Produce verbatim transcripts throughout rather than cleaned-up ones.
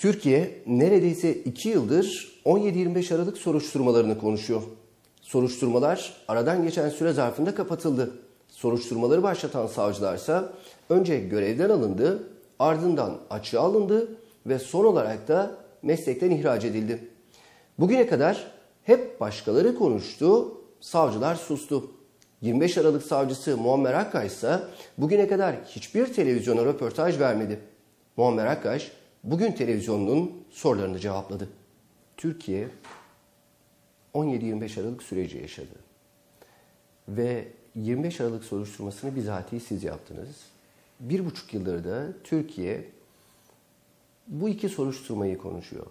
Türkiye neredeyse iki yıldır on yedi yirmi beş Aralık soruşturmalarını konuşuyor. Soruşturmalar aradan geçen süre zarfında kapatıldı. Soruşturmaları başlatan savcılarsa önce görevden alındı, ardından açığa alındı ve son olarak da meslekten ihraç edildi. Bugüne kadar hep başkaları konuştu, savcılar sustu. yirmi beş Aralık savcısı Muammer Akkaş ise bugüne kadar hiçbir televizyona röportaj vermedi. Muammer Akkaş bugün televizyonun sorularını cevapladı. Türkiye on yedi yirmi beş Aralık süreci yaşadı. Ve yirmi beş Aralık soruşturmasını bizatihi siz yaptınız. Bir buçuk yıldır da Türkiye bu iki soruşturmayı konuşuyor.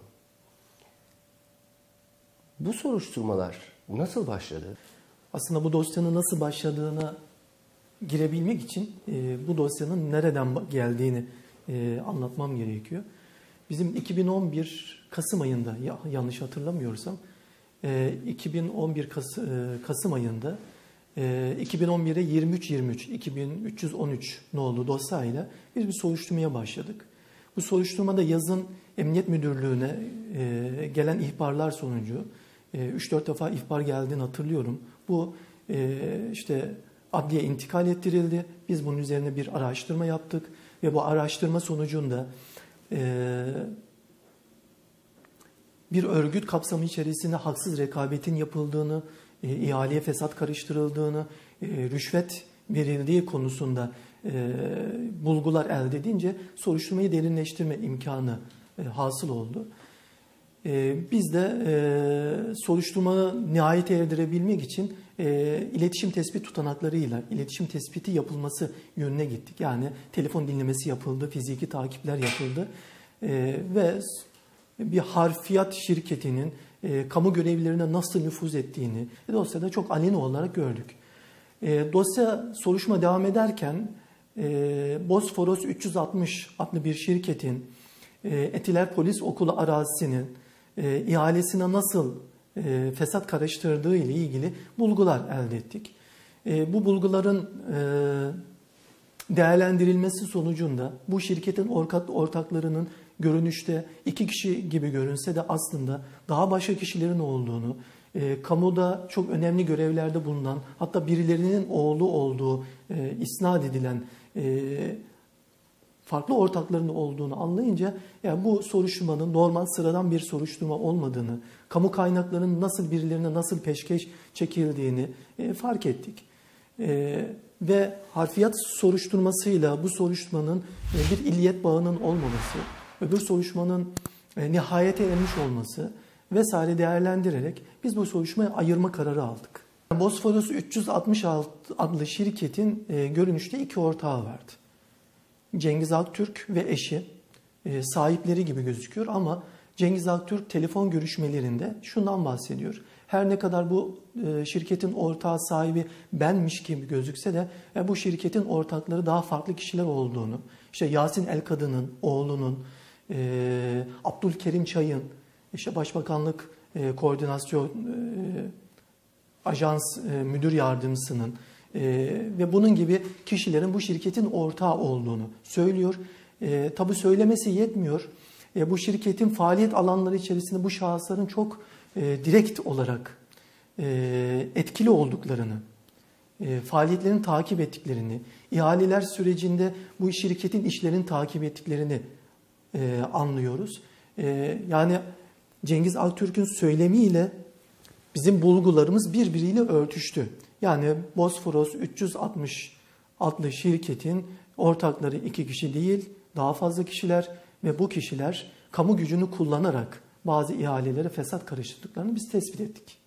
Bu soruşturmalar nasıl başladı? Aslında bu dosyanın nasıl başladığına girebilmek için e, bu dosyanın nereden geldiğini e, anlatmam gerekiyor. Bizim iki bin on bir Kasım ayında, ya, yanlış hatırlamıyorsam, e, iki bin on bir Kas, e, Kasım ayında e, iki bin on bire yirmi üç yirmi üç iki bin üç yüz on üç nolu dosyayla biz bir soruşturmaya başladık. Bu soruşturmada yazın Emniyet Müdürlüğü'ne e, gelen ihbarlar sonucu üç dört defa ihbar geldiğini hatırlıyorum. Bu e, işte adliye intikal ettirildi. Biz bunun üzerine bir araştırma yaptık ve bu araştırma sonucunda e, bir örgüt kapsamı içerisinde haksız rekabetin yapıldığını, e, ihaleye fesat karıştırıldığını, e, rüşvet verildiği konusunda e, bulgular elde edince soruşturmayı derinleştirme imkanı e, hasıl oldu. Biz de e, soruşturmanı nihayete erdirebilmek için e, iletişim tespit tutanaklarıyla iletişim tespiti yapılması yönüne gittik. Yani telefon dinlemesi yapıldı, fiziki takipler yapıldı e, ve bir harfiyat şirketinin e, kamu görevlilerine nasıl nüfuz ettiğini e, dosyada çok aleni olarak gördük. E, dosya soruşturma devam ederken e, Bosforos üç yüz altmış adlı bir şirketin e, Etiler Polis Okulu arazisinin E, ihalesine nasıl e, fesat karıştırdığı ile ilgili bulgular elde ettik. E, bu bulguların e, değerlendirilmesi sonucunda bu şirketin ortak, ortaklarının görünüşte iki kişi gibi görünse de aslında daha başka kişilerin olduğunu, e, kamuda çok önemli görevlerde bulunan, hatta birilerinin oğlu olduğu e, isnat edilen e, farklı ortaklarının olduğunu anlayınca yani bu soruşturmanın normal sıradan bir soruşturma olmadığını, kamu kaynaklarının nasıl birilerine nasıl peşkeş çekildiğini e, fark ettik. E, ve harfiyat soruşturmasıyla bu soruşturmanın e, bir illiyet bağının olmaması, öbür soruşturmanın e, nihayete ermiş olması vesaire değerlendirerek biz bu soruşturmayı ayırma kararı aldık. Bosforos üç yüz altmış altı adlı şirketin e, görünüşte iki ortağı vardı. Cengiz Aktürk ve eşi e, sahipleri gibi gözüküyor ama Cengiz Aktürk telefon görüşmelerinde şundan bahsediyor. Her ne kadar bu e, şirketin ortağı sahibi benmiş gibi gözükse de e, bu şirketin ortakları daha farklı kişiler olduğunu, işte Yasin El-Kadın'ın oğlunun, e, Abdülkerim Çay'ın, işte Başbakanlık e, Koordinasyon e, Ajans e, Müdür Yardımcısının, Ee, ve bunun gibi kişilerin bu şirketin ortağı olduğunu söylüyor. Ee, tabii söylemesi yetmiyor. Ee, bu şirketin faaliyet alanları içerisinde bu şahısların çok e, direkt olarak e, etkili olduklarını, e, faaliyetlerini takip ettiklerini, ihaleler sürecinde bu şirketin işlerini takip ettiklerini e, anlıyoruz. E, yani Cengiz Aktürk'ün söylemiyle bizim bulgularımız birbiriyle örtüştü. Yani Bosforos üç yüz altmış adlı şirketin ortakları iki kişi değil, daha fazla kişiler ve bu kişiler kamu gücünü kullanarak bazı ihalelere fesat karıştırdıklarını biz tespit ettik.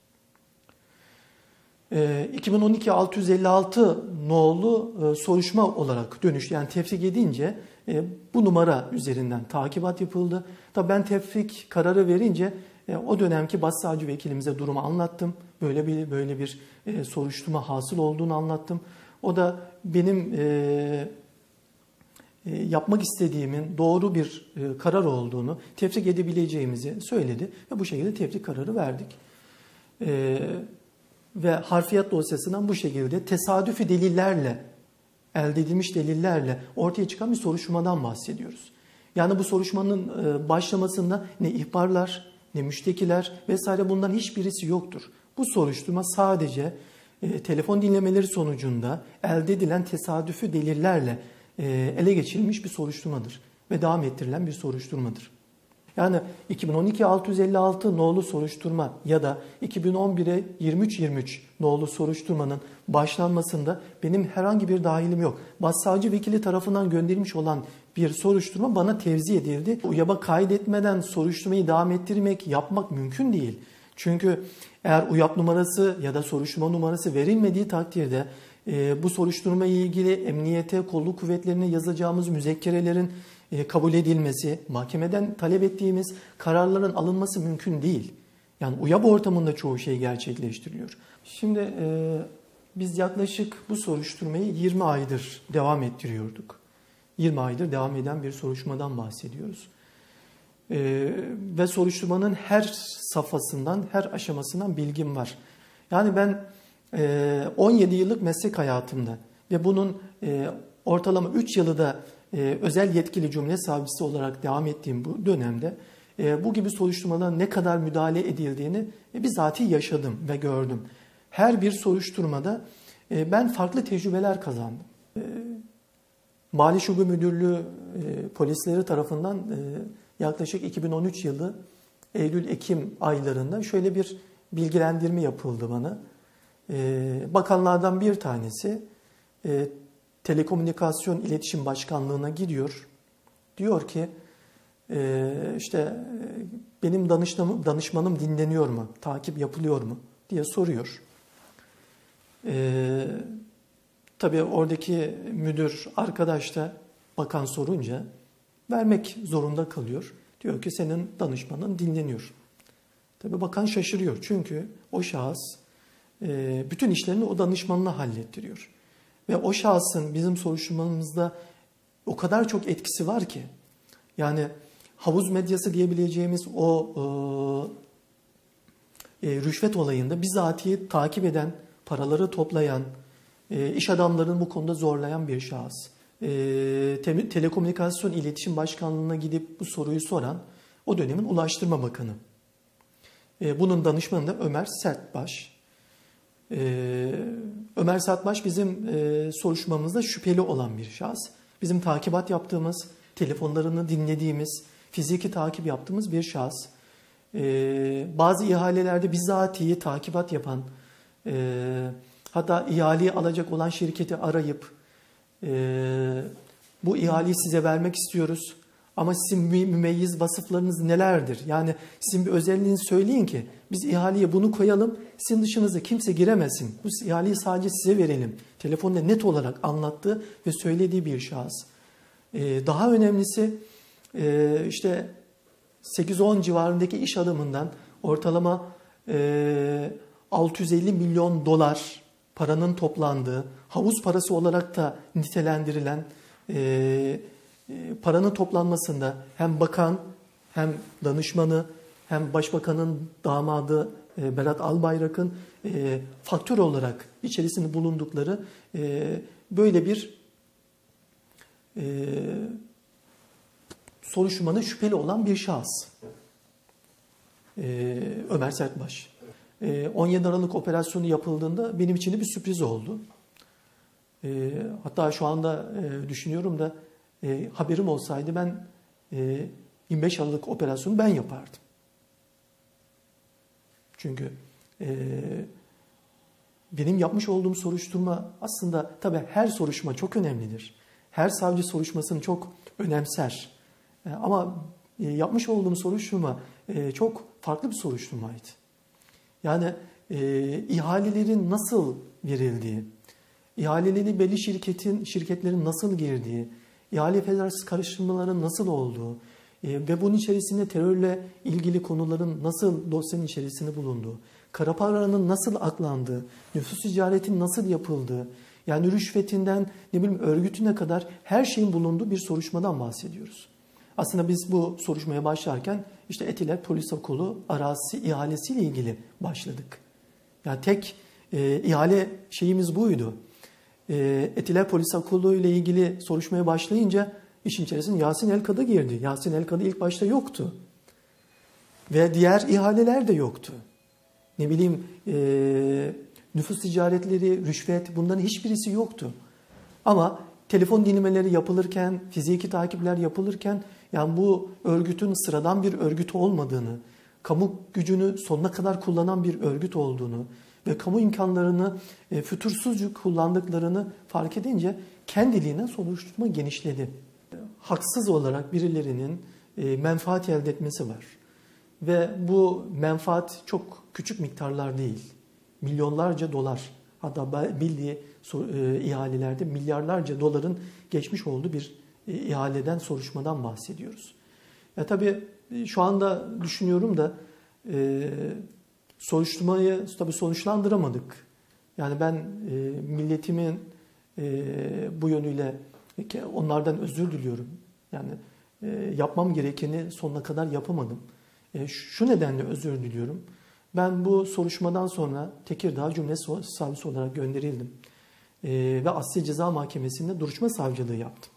E, iki bin on iki altı yüz elli altı nolu e, soruşturma olarak dönüştü. Yani tefrik edince e, bu numara üzerinden takibat yapıldı. Tabii ben tefrik kararı verince e, o dönemki başsavcı vekilimize durumu anlattım. Böyle bir böyle bir e, soruşturma hasıl olduğunu anlattım. O da benim e, e, yapmak istediğimin doğru bir e, karar olduğunu, tefrik edebileceğimizi söyledi ve bu şekilde tefrik kararı verdik. E, ve harfiyat dosyasından bu şekilde tesadüfi delillerle, elde edilmiş delillerle ortaya çıkan bir soruşturmadan bahsediyoruz. Yani bu soruşturmanın başlamasında ne ihbarlar, ne müştekiler vesaire bundan hiçbirisi yoktur. Bu soruşturma sadece e, telefon dinlemeleri sonucunda elde edilen tesadüfi delillerle e, ele geçirilmiş bir soruşturmadır ve devam ettirilen bir soruşturmadır. Yani iki bin on iki altı yüz elli altı nolu soruşturma ya da iki bin on bire yirmi üç yirmi üç nolu soruşturmanın başlanmasında benim herhangi bir dahilim yok. Başsavcı vekili tarafından gönderilmiş olan bir soruşturma bana tevzi edildi. UYAP'a kaydetmeden soruşturmayı devam ettirmek, yapmak mümkün değil. Çünkü eğer UYAP numarası ya da soruşturma numarası verilmediği takdirde e, bu soruşturma ile ilgili emniyete, kolluk kuvvetlerine yazacağımız müzekkerelerin e, kabul edilmesi, mahkemeden talep ettiğimiz kararların alınması mümkün değil. Yani UYAP ortamında çoğu şey gerçekleştiriliyor. Şimdi e, biz yaklaşık bu soruşturmayı yirmi aydır devam ettiriyorduk. yirmi aydır devam eden bir soruşturmadan bahsediyoruz. Ee, ve soruşturmanın her safhasından, her aşamasından bilgim var. Yani ben e, on yedi yıllık meslek hayatımda ve bunun e, ortalama üç yılı da e, özel yetkili Cumhuriyet Savcısı olarak devam ettiğim bu dönemde e, bu gibi soruşturmalara ne kadar müdahale edildiğini e, bizatihi yaşadım ve gördüm. Her bir soruşturmada e, ben farklı tecrübeler kazandım. E, Mali Şube Müdürlüğü e, polisleri tarafından e, yaklaşık iki bin on üç yılı Eylül-Ekim aylarında şöyle bir bilgilendirme yapıldı bana. E, bakanlardan bir tanesi e, Telekomünikasyon İletişim Başkanlığı'na gidiyor. Diyor ki e, işte e, benim danışmanım, danışmanım dinleniyor mu, takip yapılıyor mu diye soruyor. E, tabii oradaki müdür arkadaş da bakan sorunca vermek zorunda kalıyor. Diyor ki senin danışmanın dinleniyor. Tabii bakan şaşırıyor çünkü o şahıs e, bütün işlerini o danışmanla hallettiriyor. Ve o şahsın bizim soruşturmamızda o kadar çok etkisi var ki yani havuz medyası diyebileceğimiz o e, e, rüşvet olayında bizatihi takip eden, paraları toplayan, e, iş adamlarını bu konuda zorlayan bir şahıs. E, te- Telekomünikasyon İletişim Başkanlığı'na gidip bu soruyu soran o dönemin Ulaştırma Bakanı. E, bunun danışmanı da Ömer Sertbaş. E, Ömer Sertbaş bizim e, soruşturmamızda şüpheli olan bir şahıs. Bizim takibat yaptığımız, telefonlarını dinlediğimiz, fiziki takip yaptığımız bir şahıs. E, bazı ihalelerde bizatihi takibat yapan, e, hatta ihaleyi alacak olan şirketi arayıp e, bu ihaleyi size vermek istiyoruz ama sizin mümeyyiz vasıflarınız nelerdir? Yani sizin bir özelliğini söyleyin ki biz ihaleye bunu koyalım, sizin dışınıza kimse giremesin. Bu ihaleyi sadece size verelim. Telefonda net olarak anlattığı ve söylediği bir şahıs. E, daha önemlisi e, işte sekiz on civarındaki iş adamından ortalama e, altı yüz elli milyon dolar paranın toplandığı, havuz parası olarak da nitelendirilen e, e, paranın toplanmasında hem bakan, hem danışmanı, hem başbakanın damadı e, Berat Albayrak'ın e, faktör olarak içerisinde bulundukları e, böyle bir e, soruşturmanın şüpheli olan bir şahıs. E, Ömer Sertbaş. on yedi Aralık operasyonu yapıldığında benim için de bir sürpriz oldu. E, hatta şu anda e, düşünüyorum da e, haberim olsaydı ben e, yirmi beş Aralık operasyonu ben yapardım. Çünkü e, benim yapmış olduğum soruşturma aslında tabii her soruşturma çok önemlidir. Her savcı soruşturmasını çok önemser. E, ama e, yapmış olduğum soruşturma e, çok farklı bir soruşturmaydı. Yani e, ihalelerin nasıl verildiği, ihaleleri belli şirketin şirketlerin nasıl girdiği, ihale federasyon karıştırmaların nasıl olduğu e, ve bunun içerisinde terörle ilgili konuların nasıl dosyanın içerisinde bulunduğu, kara paranın nasıl aklandığı, nüfus ticaretinin nasıl yapıldığı, yani rüşvetinden ne bileyim örgütüne kadar her şeyin bulunduğu bir soruşturmadan bahsediyoruz. Aslında biz bu soruşturmaya başlarken işte Etiler Polis Okulu arazisi ihalesiyle ilgili başladık. Yani tek e, ihale şeyimiz buydu. E, Etiler Polis Okulu ile ilgili soruşturmaya başlayınca işin içerisine Yasin El-Kad'a girdi. Yasin El-Kad'a ilk başta yoktu. Ve diğer ihaleler de yoktu. Ne bileyim e, nüfus ticaretleri, rüşvet, bunların hiçbirisi yoktu. Ama telefon dinlemeleri yapılırken, fiziki takipler yapılırken yani bu örgütün sıradan bir örgüt olmadığını, kamu gücünü sonuna kadar kullanan bir örgüt olduğunu ve kamu imkanlarını e, fütursuzca kullandıklarını fark edince kendiliğinden soruşturma genişledi. Haksız olarak birilerinin e, menfaat elde etmesi var. Ve bu menfaat çok küçük miktarlar değil. Milyonlarca dolar, hatta bildiği e, ihalelerde milyarlarca doların geçmiş olduğu bir e, ihaleden, soruşturmadan bahsediyoruz. Ya tabii şu anda düşünüyorum da e, soruşturmayı tabii sonuçlandıramadık. Yani ben e, milletimin e, bu yönüyle onlardan özür diliyorum. Yani e, yapmam gerekeni sonuna kadar yapamadım. E, şu nedenle özür diliyorum. Ben bu soruşturmadan sonra Tekirdağ Cumhuriyet Savcısı olarak gönderildim. E, ve Asliye Ceza Mahkemesi'nde duruşma savcılığı yaptım.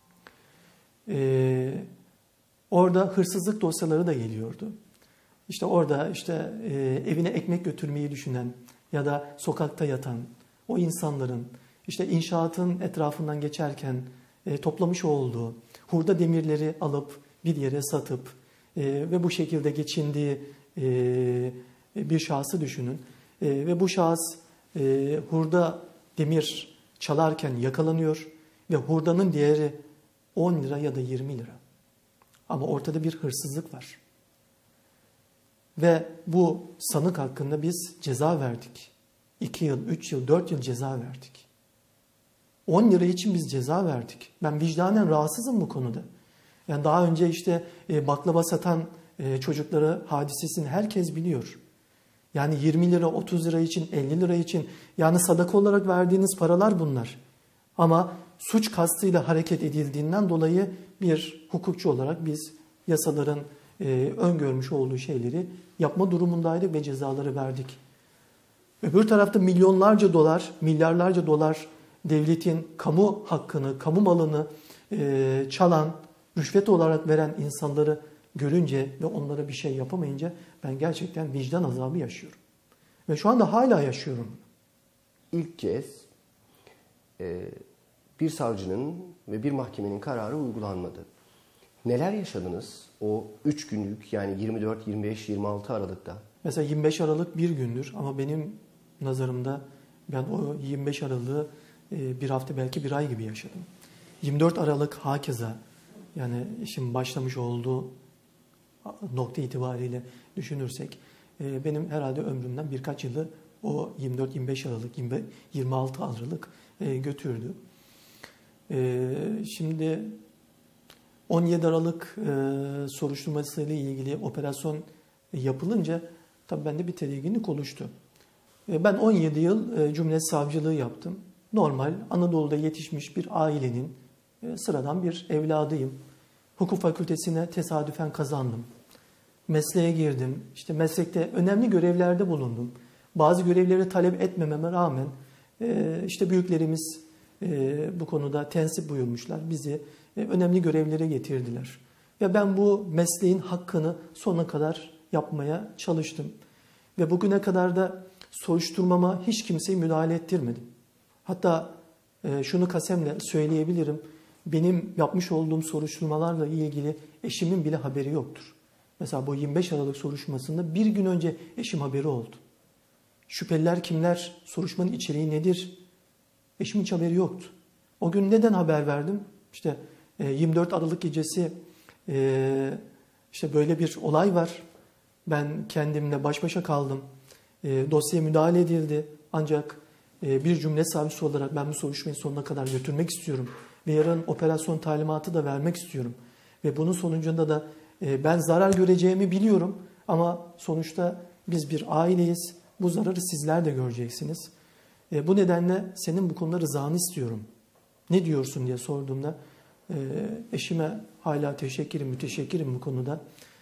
E, orada hırsızlık dosyaları da geliyordu. İşte orada işte e, evine ekmek götürmeyi düşünen ya da sokakta yatan o insanların işte inşaatın etrafından geçerken e, toplamış olduğu hurda demirleri alıp bir yere satıp e, ve bu şekilde geçindiği e, bir şahsı düşünün. E, ve bu şahıs e, hurda demir çalarken yakalanıyor ve hurdanın değeri on lira ya da yirmi lira. Ama ortada bir hırsızlık var. Ve bu sanık hakkında biz ceza verdik. iki yıl, üç yıl, dört yıl ceza verdik. on lira için biz ceza verdik. Ben vicdanen rahatsızım bu konuda. Yani daha önce işte baklava satan çocukları hadisesini herkes biliyor. Yani yirmi lira, otuz lira için, elli lira için yani sadaka olarak verdiğiniz paralar bunlar. Ama suç kastıyla hareket edildiğinden dolayı bir hukukçu olarak biz yasaların e, öngörmüş olduğu şeyleri yapma durumundaydık ve cezaları verdik. Öbür tarafta milyonlarca dolar, milyarlarca dolar devletin kamu hakkını, kamu malını e, çalan, rüşvet olarak veren insanları görünce ve onlara bir şey yapamayınca ben gerçekten vicdan azabı yaşıyorum. Ve şu anda hala yaşıyorum. İlk kez e, bir savcının ve bir mahkemenin kararı uygulanmadı. Neler yaşadınız o üç günlük yani yirmi dört, yirmi beş, yirmi altı Aralık'ta? Mesela yirmi beş Aralık bir gündür ama benim nazarımda ben o yirmi beş Aralık'ı bir hafta belki bir ay gibi yaşadım. yirmi dört Aralık hakeza yani işin başlamış olduğu nokta itibariyle düşünürsek benim herhalde ömrümden birkaç yılı o yirmi dört, yirmi beş Aralık, yirmi altı Aralık götürdü. Şimdi on yedi Aralık soruşturmasıyla ilgili operasyon yapılınca tabii bende bir tedirginlik oluştu. Ben on yedi yıl Cumhuriyet Savcılığı yaptım. Normal Anadolu'da yetişmiş bir ailenin sıradan bir evladıyım. Hukuk fakültesine tesadüfen kazandım. Mesleğe girdim. İşte meslekte önemli görevlerde bulundum. Bazı görevleri talep etmememe rağmen işte büyüklerimiz bu konuda tensip buyurmuşlar. Bizi önemli görevlere getirdiler. Ve ben bu mesleğin hakkını sonuna kadar yapmaya çalıştım. Ve bugüne kadar da soruşturmama hiç kimseyi müdahale ettirmedim. Hatta şunu kasemle söyleyebilirim. Benim yapmış olduğum soruşturmalarla ilgili eşimin bile haberi yoktur. Mesela bu yirmi beş Aralık soruşturmasında bir gün önce eşim haberi oldu. Şüpheliler kimler? Soruşturmanın içeriği nedir? Eşimin hiç haberi yoktu. O gün neden haber verdim? İşte yirmi dört Aralık gecesi işte böyle bir olay var. Ben kendimle baş başa kaldım. Dosyaya müdahale edildi. Ancak bir Cumhuriyet Savcısı olarak ben bu soruşturmayı sonuna kadar götürmek istiyorum. Ve yarın operasyon talimatı da vermek istiyorum. Ve bunun sonucunda da ben zarar göreceğimi biliyorum. Ama sonuçta biz bir aileyiz. Bu zararı sizler de göreceksiniz. Bu nedenle senin bu konuda rızanı istiyorum. Ne diyorsun diye sorduğumda eşime hala teşekkürim, müteşekkirim bu konuda.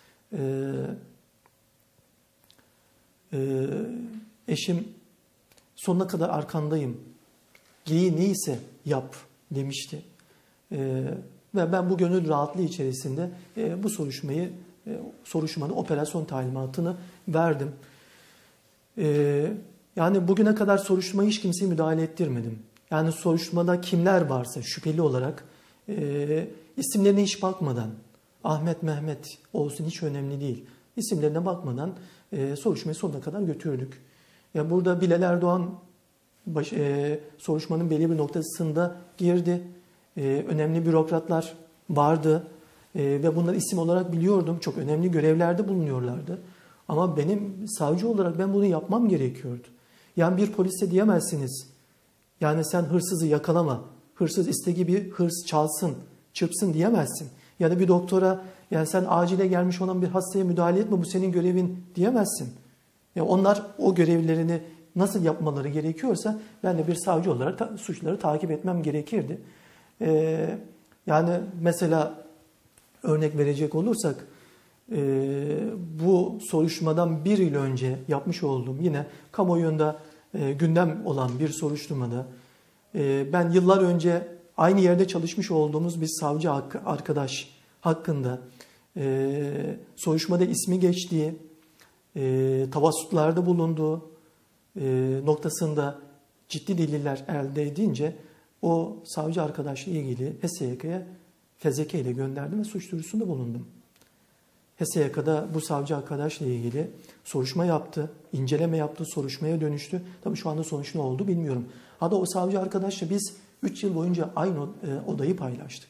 Eşim sonuna kadar arkandayım. Geyiği neyse yap demişti. Ve ben bu gönül rahatlığı içerisinde e, bu soruşturmayı, e, soruşturmanın operasyon talimatını verdim. E, yani bugüne kadar soruşturmaya hiç kimseyi müdahale ettirmedim. Yani soruşturmada kimler varsa şüpheli olarak e, isimlerine hiç bakmadan, Ahmet, Mehmet olsun hiç önemli değil. İsimlerine bakmadan e, soruşturmayı sonuna kadar götürdük. Ya burada Bilal Erdoğan baş, e, soruşturmanın belli bir noktasında girdi. E, önemli bürokratlar vardı e, ve bunları isim olarak biliyordum. Çok önemli görevlerde bulunuyorlardı. Ama benim savcı olarak ben bunu yapmam gerekiyordu. Yani bir polise diyemezsiniz. Yani sen hırsızı yakalama, hırsız istediği gibi hırs çalsın, çırpsın diyemezsin. Ya da bir doktora yani sen acile gelmiş olan bir hastaya müdahale etme, bu senin görevin diyemezsin. Ya onlar o görevlerini nasıl yapmaları gerekiyorsa ben de bir savcı olarak ta, suçları takip etmem gerekirdi. Ee, yani mesela örnek verecek olursak e, bu soruşturmadan bir yıl önce yapmış olduğum yine kamuoyunda e, gündem olan bir soruşturmada e, ben yıllar önce aynı yerde çalışmış olduğumuz bir savcı arkadaş hakkında e, soruşturmada ismi geçtiği, e, tavasutlarda bulunduğu e, noktasında ciddi deliller elde edince o savcı arkadaşla ilgili H S Y K'ya fezleke ile gönderdim ve suç duyurusunda bulundum. H S Y K'da bu savcı arkadaşla ilgili soruşturma yaptı, inceleme yaptı, soruşturmaya dönüştü. Tabii şu anda sonuç ne oldu bilmiyorum. Hatta o savcı arkadaşla biz üç yıl boyunca aynı odayı paylaştık.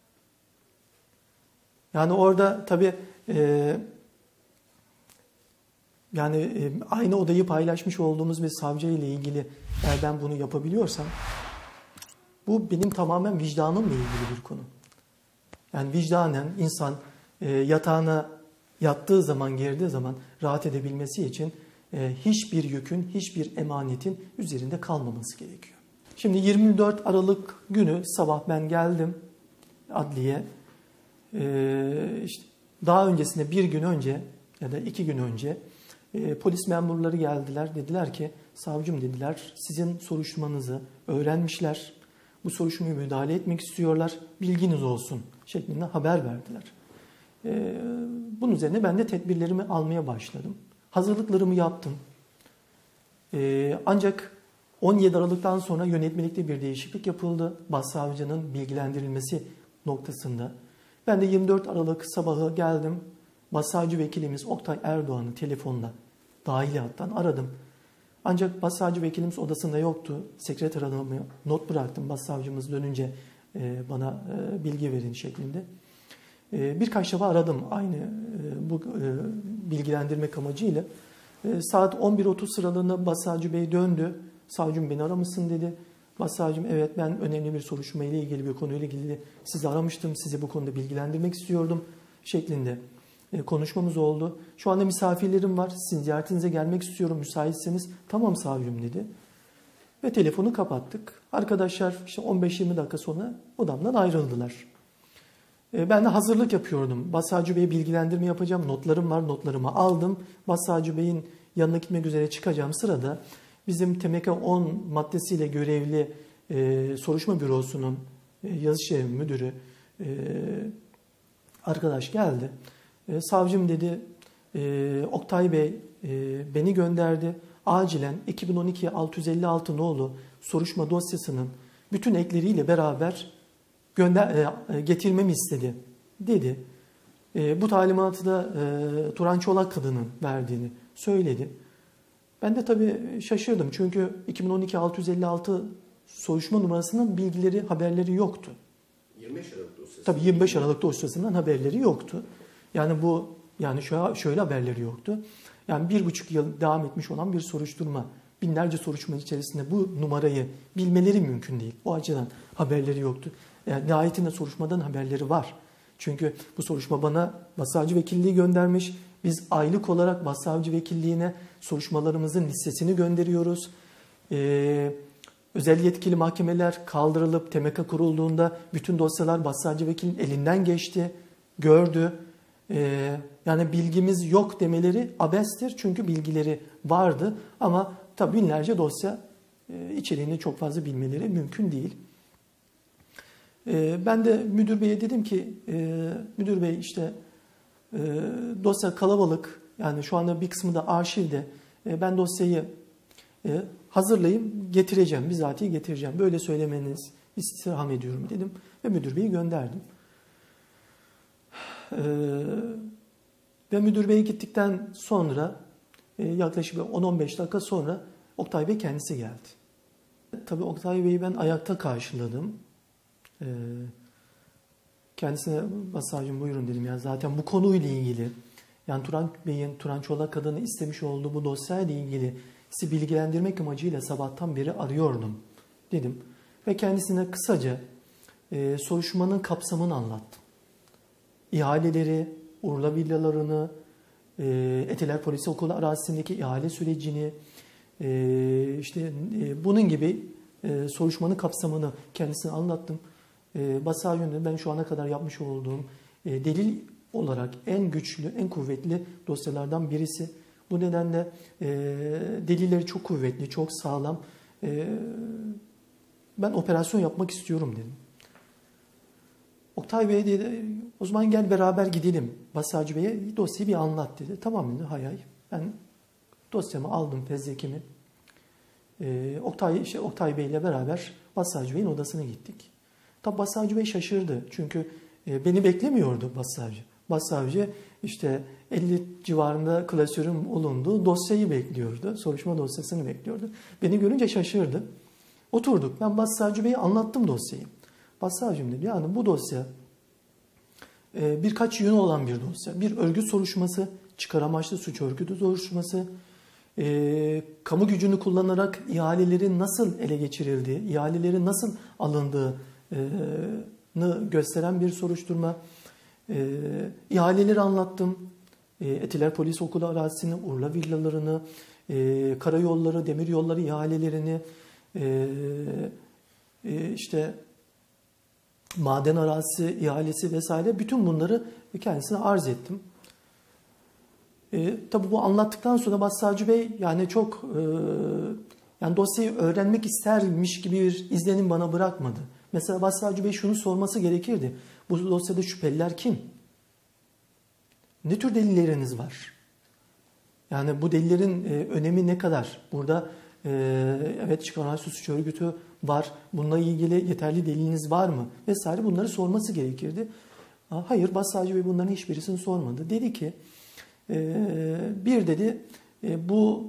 Yani orada tabii e, yani e, aynı odayı paylaşmış olduğumuz bir savcı ile ilgili eğer ben bunu yapabiliyorsam bu benim tamamen vicdanımla ilgili bir konu. Yani vicdanen insan e, yatağına yattığı zaman, girdiği zaman rahat edebilmesi için e, hiçbir yükün, hiçbir emanetin üzerinde kalmaması gerekiyor. Şimdi yirmi dört Aralık günü sabah ben geldim adliye. E, işte daha öncesinde bir gün önce ya da iki gün önce e, polis memurları geldiler. Dediler ki savcım dediler sizin soruşturmanızı öğrenmişler. Bu soruşturmaya müdahale etmek istiyorlar. Bilginiz olsun şeklinde haber verdiler. Ee, bunun üzerine ben de tedbirlerimi almaya başladım. Hazırlıklarımı yaptım. Ee, ancak on yedi Aralık'tan sonra yönetmelikte bir değişiklik yapıldı. Başsavcının bilgilendirilmesi noktasında. Ben de yirmi dört Aralık sabahı geldim. Başsavcı vekilimiz Oktay Erdoğan'ı telefonla dahiliyetten aradım. Ancak başsavcı vekilimiz odasında yoktu. Sekreter hanıma not bıraktım. Başsavcımız dönünce e, bana e, bilgi verin şeklinde. E, birkaç defa aradım aynı e, bu e, bilgilendirmek amacıyla. E, saat on bir otuz sıralarında başsavcı bey döndü. Savcım beni aramışsın dedi. Başsavcım evet ben önemli bir soruşturma ile ilgili bir konuyla ilgili sizi aramıştım. Sizi bu konuda bilgilendirmek istiyordum şeklinde. Konuşmamız oldu. Şu anda misafirlerim var. Sizin ziyaretinize gelmek istiyorum. Müsaitseniz tamam savcım dedi. Ve telefonu kapattık. Arkadaşlar işte on beş yirmi dakika sonra odamdan ayrıldılar. Ben de hazırlık yapıyordum. Başsavcı Bey'e bilgilendirme yapacağım. Notlarım var. Notlarımı aldım. Başsavcı Bey'in yanına gitmek üzere çıkacağım sırada bizim T M K on maddesiyle görevli e, soruşturma bürosunun e, yazı işleri müdürü e, arkadaş geldi. E, savcım dedi, e, Oktay Bey e, beni gönderdi. Acilen iki bin on iki altı yüz elli altı nolu soruşturma dosyasının bütün ekleriyle beraber gönder e, getirmemi istedi dedi. E, bu talimatı da e, Turan Çolak kadının verdiğini söyledi. Ben de tabii şaşırdım çünkü iki bin on iki altı yüz elli altı soruşturma numarasının bilgileri, haberleri yoktu. yirmi beş Aralık dosyası. Tabii yirmi beş Aralık dosyasından haberleri yoktu. Yani bu yani şöyle, şöyle haberleri yoktu. Yani bir buçuk yıl devam etmiş olan bir soruşturma, binlerce soruşturma içerisinde bu numarayı bilmeleri mümkün değil. O açıdan haberleri yoktu. Yani nihayetinde soruşturmadan haberleri var. Çünkü bu soruşturma bana başsavcı vekilliği göndermiş. Biz aylık olarak başsavcı vekilliğine soruşturmalarımızın listesini gönderiyoruz. Ee, özel yetkili mahkemeler kaldırılıp T M K kurulduğunda bütün dosyalar başsavcı vekilin elinden geçti, gördü. Ee, yani bilgimiz yok demeleri abestir çünkü bilgileri vardı ama tabii binlerce dosya e, içeriğini çok fazla bilmeleri mümkün değil. E, ben de müdür beye dedim ki e, müdür bey işte e, dosya kalabalık, yani şu anda bir kısmı da arşivde. E, ben dosyayı e, hazırlayayım, getireceğim, bizatihi getireceğim. Böyle söylemeniz istirham ediyorum dedim ve müdür beyi gönderdim. E, ve müdür bey gittikten sonra e, yaklaşık on on beş dakika sonra Oktay Bey kendisi geldi. Tabii Oktay Bey'i ben ayakta karşıladım. E, kendisine "Başsavcım buyurun" dedim. Yani zaten bu konuyla ilgili, yani Turan Bey'in, Turan Çolak adını istemiş olduğu bu dosyayla ilgili sizi bilgilendirmek amacıyla sabahtan beri arıyordum dedim. Ve kendisine kısaca e, soruşturmanın kapsamını anlattım. İhaleleri, Urla villalarını, e, Etiler Polisi Okulu arazisindeki ihale sürecini, e, işte e, bunun gibi e, soruşturmanın kapsamını kendisine anlattım. E, Başsavcım, ben şu ana kadar yapmış olduğum e, delil olarak en güçlü, en kuvvetli dosyalardan birisi. Bu nedenle e, delilleri çok kuvvetli, çok sağlam. E, ben operasyon yapmak istiyorum dedim. Oktay Bey dedi, o zaman gel beraber gidelim. Başsavcı Bey'e dosyayı bir anlat dedi. Tamam dedi, hay hay. Ben dosyamı aldım, fezlekemi. E, Oktay, işte Oktay Bey ile beraber Başsavcı Bey'in odasına gittik. Tabi Başsavcı Bey şaşırdı. Çünkü e, beni beklemiyordu Başsavcı. Başsavcı işte elli civarında klasörün olunduğu dosyayı bekliyordu. Soruşturma dosyasını bekliyordu. Beni görünce şaşırdı. Oturduk. Ben Başsavcı Bey'e anlattım dosyayı. Başsavcım dedi, yani bu dosya e, birkaç yönü olan bir dosya. Bir örgüt soruşturması, çıkar amaçlı suç örgütü soruşturması, e, kamu gücünü kullanarak ihalelerin nasıl ele geçirildiği, ihalelerin nasıl alındığını gösteren bir soruşturma. E, ihaleleri anlattım. E, Etiler Polisi Okulu arazisini, Urla villalarını, e, karayolları, demiryolları ihalelerini, e, e, işte maden arazisi ihalesi vesaire, bütün bunları kendisine arz ettim. E, tabii bu anlattıktan sonra Başsavcı Bey yani çok e, yani dosyayı öğrenmek istermiş gibi bir izlenim bana bırakmadı. Mesela Başsavcı Bey şunu sorması gerekirdi. Bu dosyada şüpheliler kim? Ne tür delilleriniz var? Yani bu delillerin e, önemi ne kadar? Burada e, evet çıkar amaçlı suç örgütü var. Bununla ilgili yeterli deliliniz var mı? Vesaire, bunları sorması gerekirdi. Hayır, Başsavcı Bey bunların hiçbirisini sormadı. Dedi ki e, bir dedi e, bu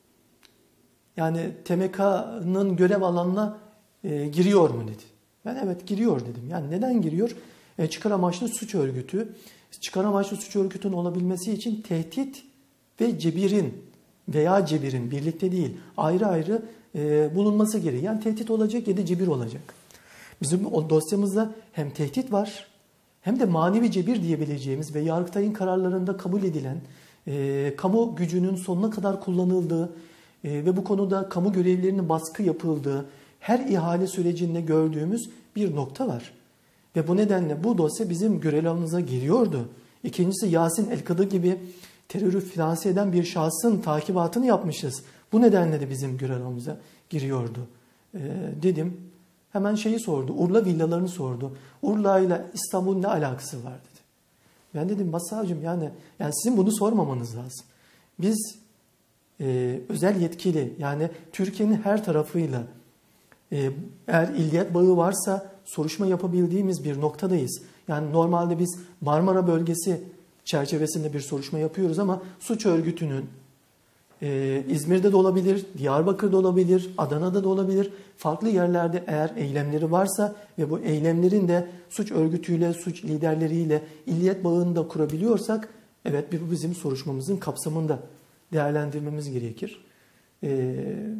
yani T M K'nın görev alanına e, giriyor mu dedi. Ben evet giriyor dedim. Yani neden giriyor? E, çıkar amaçlı suç örgütü. Çıkar amaçlı suç örgütünün olabilmesi için tehdit ve cebirin veya cebirin birlikte değil, ayrı ayrı e, bulunması gerekiyor. Yani tehdit olacak ya da cebir olacak. Bizim o dosyamızda hem tehdit var hem de manevi cebir diyebileceğimiz ve Yargıtay'ın kararlarında kabul edilen, e, kamu gücünün sonuna kadar kullanıldığı e, ve bu konuda kamu görevlilerinin baskı yapıldığı her ihale sürecinde gördüğümüz bir nokta var. Ve bu nedenle bu dosya bizim görev alanımıza giriyordu. İkincisi, Yasin El-Kadı gibi terörü finanse eden bir şahsın takibatını yapmışız. Bu nedenle de bizim görev alanımıza giriyordu ee, dedim. Hemen şeyi sordu, Urla villalarını sordu. Urla ile İstanbul'un ne alakası var dedi. Ben dedim Başsavcım, yani, yani sizin bunu sormamanız lazım. Biz e, özel yetkili, yani Türkiye'nin her tarafıyla e, eğer illiyet bağı varsa soruşturma yapabildiğimiz bir noktadayız. Yani normalde biz Marmara bölgesi çerçevesinde bir soruşturma yapıyoruz ama suç örgütünün e, İzmir'de de olabilir, Diyarbakır'da olabilir, Adana'da da olabilir. Farklı yerlerde eğer eylemleri varsa ve bu eylemlerin de suç örgütüyle, suç liderleriyle illiyet bağını da kurabiliyorsak, evet bu bizim soruşturmamızın kapsamında değerlendirmemiz gerekir. E,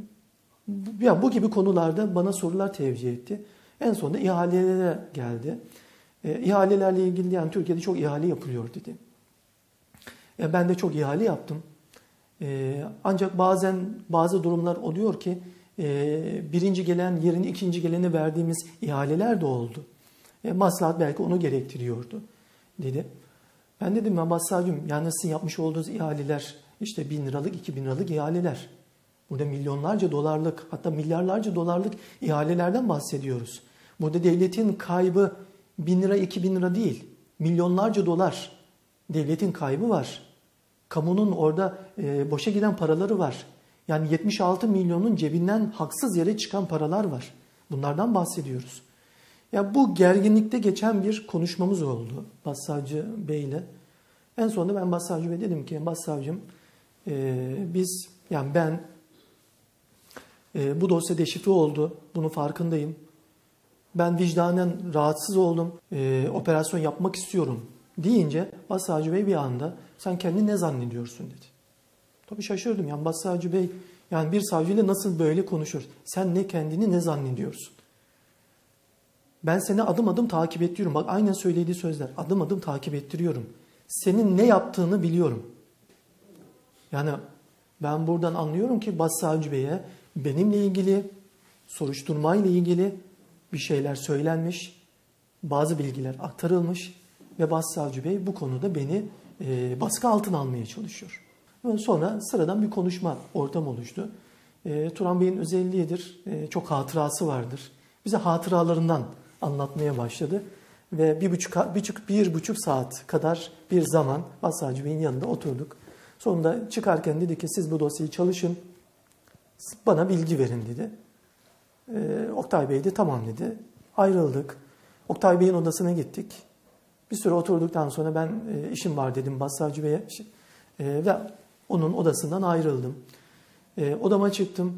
ya bu gibi konularda bana sorular tevcih etti. En sonunda ihalelere geldi. E, ihalelerle ilgili, yani Türkiye'de çok ihale yapılıyor dedi. E, ben de çok ihale yaptım. E, ancak bazen bazı durumlar oluyor ki e, birinci gelen yerini ikinci gelene verdiğimiz ihaleler de oldu. E, maslahat belki onu gerektiriyordu dedi. Ben dedim ben Başsavcım, yani sizin yapmış olduğunuz ihaleler işte bin liralık, iki bin liralık ihaleler. Burada milyonlarca dolarlık, hatta milyarlarca dolarlık ihalelerden bahsediyoruz. Burada devletin kaybı bin lira, iki bin lira değil. Milyonlarca dolar devletin kaybı var. Kamunun orada e, boşa giden paraları var. Yani yetmiş altı milyonun cebinden haksız yere çıkan paralar var. Bunlardan bahsediyoruz. Ya bu gerginlikte geçen bir konuşmamız oldu Başsavcı Bey ile. En sonunda ben Başsavcı Bey dedim ki Başsavcım e, biz yani ben e, bu dosya deşifre oldu. Bunun farkındayım. Ben vicdanen rahatsız oldum. E, operasyon yapmak istiyorum deyince Başsavcı Bey bir anda sen kendini ne zannediyorsun dedi. Tabii şaşırdım. Yani Başsavcı Bey yani bir savcıyla nasıl böyle konuşur? Sen ne kendini ne zannediyorsun? Ben seni adım adım takip ettiriyorum. Bak aynen söylediği sözler. Adım adım takip ettiriyorum. Senin ne yaptığını biliyorum. Yani ben buradan anlıyorum ki Başsavcı Bey'e benimle ilgili, soruşturmayla ilgili bir şeyler söylenmiş. Bazı bilgiler aktarılmış. Ve Başsavcı Bey bu konuda beni e, baskı altına almaya çalışıyor. Sonra sıradan bir konuşma ortam oluştu. E, Turan Bey'in özelliğidir. E, çok hatırası vardır. Bize hatıralarından anlatmaya başladı. Ve bir buçuk, bir buçuk, bir buçuk saat kadar bir zaman Başsavcı Bey'in yanında oturduk. Sonunda çıkarken dedi ki siz bu dosyayı çalışın. Bana bilgi verin dedi. E, Oktay Bey de tamam dedi. Ayrıldık. Oktay Bey'in odasına gittik. Bir süre oturduktan sonra ben e, işim var dedim Başsavcı Bey'e. E, ve onun odasından ayrıldım. E, odama çıktım.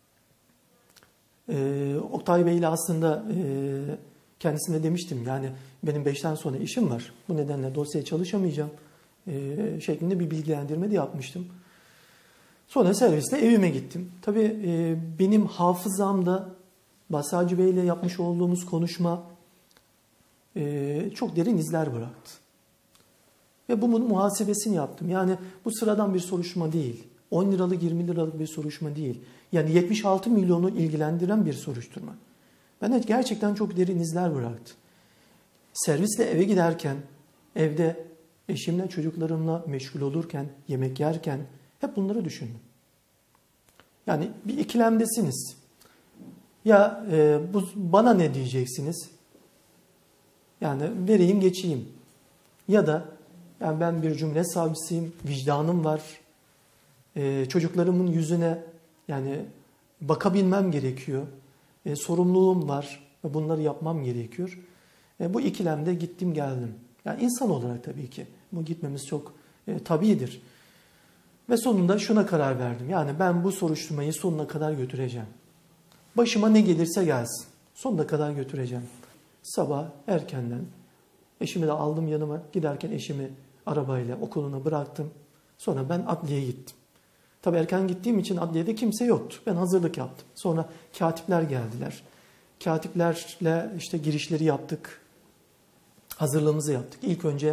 E, Oktay Bey ile aslında e, kendisine demiştim. Yani benim beşten sonra işim var. Bu nedenle dosyaya çalışamayacağım. E, şeklinde bir bilgilendirme de yapmıştım. Sonra servisle evime gittim. Tabii e, benim hafızamda Başsavcı Bey ile yapmış olduğumuz konuşma e, çok derin izler bıraktı. Ve bunun muhasebesini yaptım. Yani bu sıradan bir soruşturma değil. on liralık, yirmi liralık bir soruşturma değil. Yani yetmiş altı milyonu ilgilendiren bir soruşturma. Bende gerçekten çok derin izler bıraktı. Servisle eve giderken, evde eşimle, çocuklarımla meşgul olurken, yemek yerken hep bunları düşündüm. Yani bir ikilemdesiniz. Ya e, bu, bana ne diyeceksiniz? Yani vereyim geçeyim. Ya da yani ben bir cumhuriyet savcısıyım, vicdanım var. Ee, çocuklarımın yüzüne yani bakabilmem gerekiyor. Ee, sorumluluğum var ve bunları yapmam gerekiyor. Ee, bu ikilemde gittim geldim. Yani insan olarak tabii ki bu gitmemiz çok e, tabiidir. Ve sonunda şuna karar verdim. Yani ben bu soruşturmayı sonuna kadar götüreceğim. Başıma ne gelirse gelsin. Sonuna kadar götüreceğim. Sabah erkenden eşimi de aldım yanıma. Giderken eşimi arabayla okuluna bıraktım. Sonra ben adliyeye gittim. Tabii erken gittiğim için adliyede kimse yoktu. Ben hazırlık yaptım. Sonra katipler geldiler. Katiplerle işte girişleri yaptık. Hazırlığımızı yaptık. İlk önce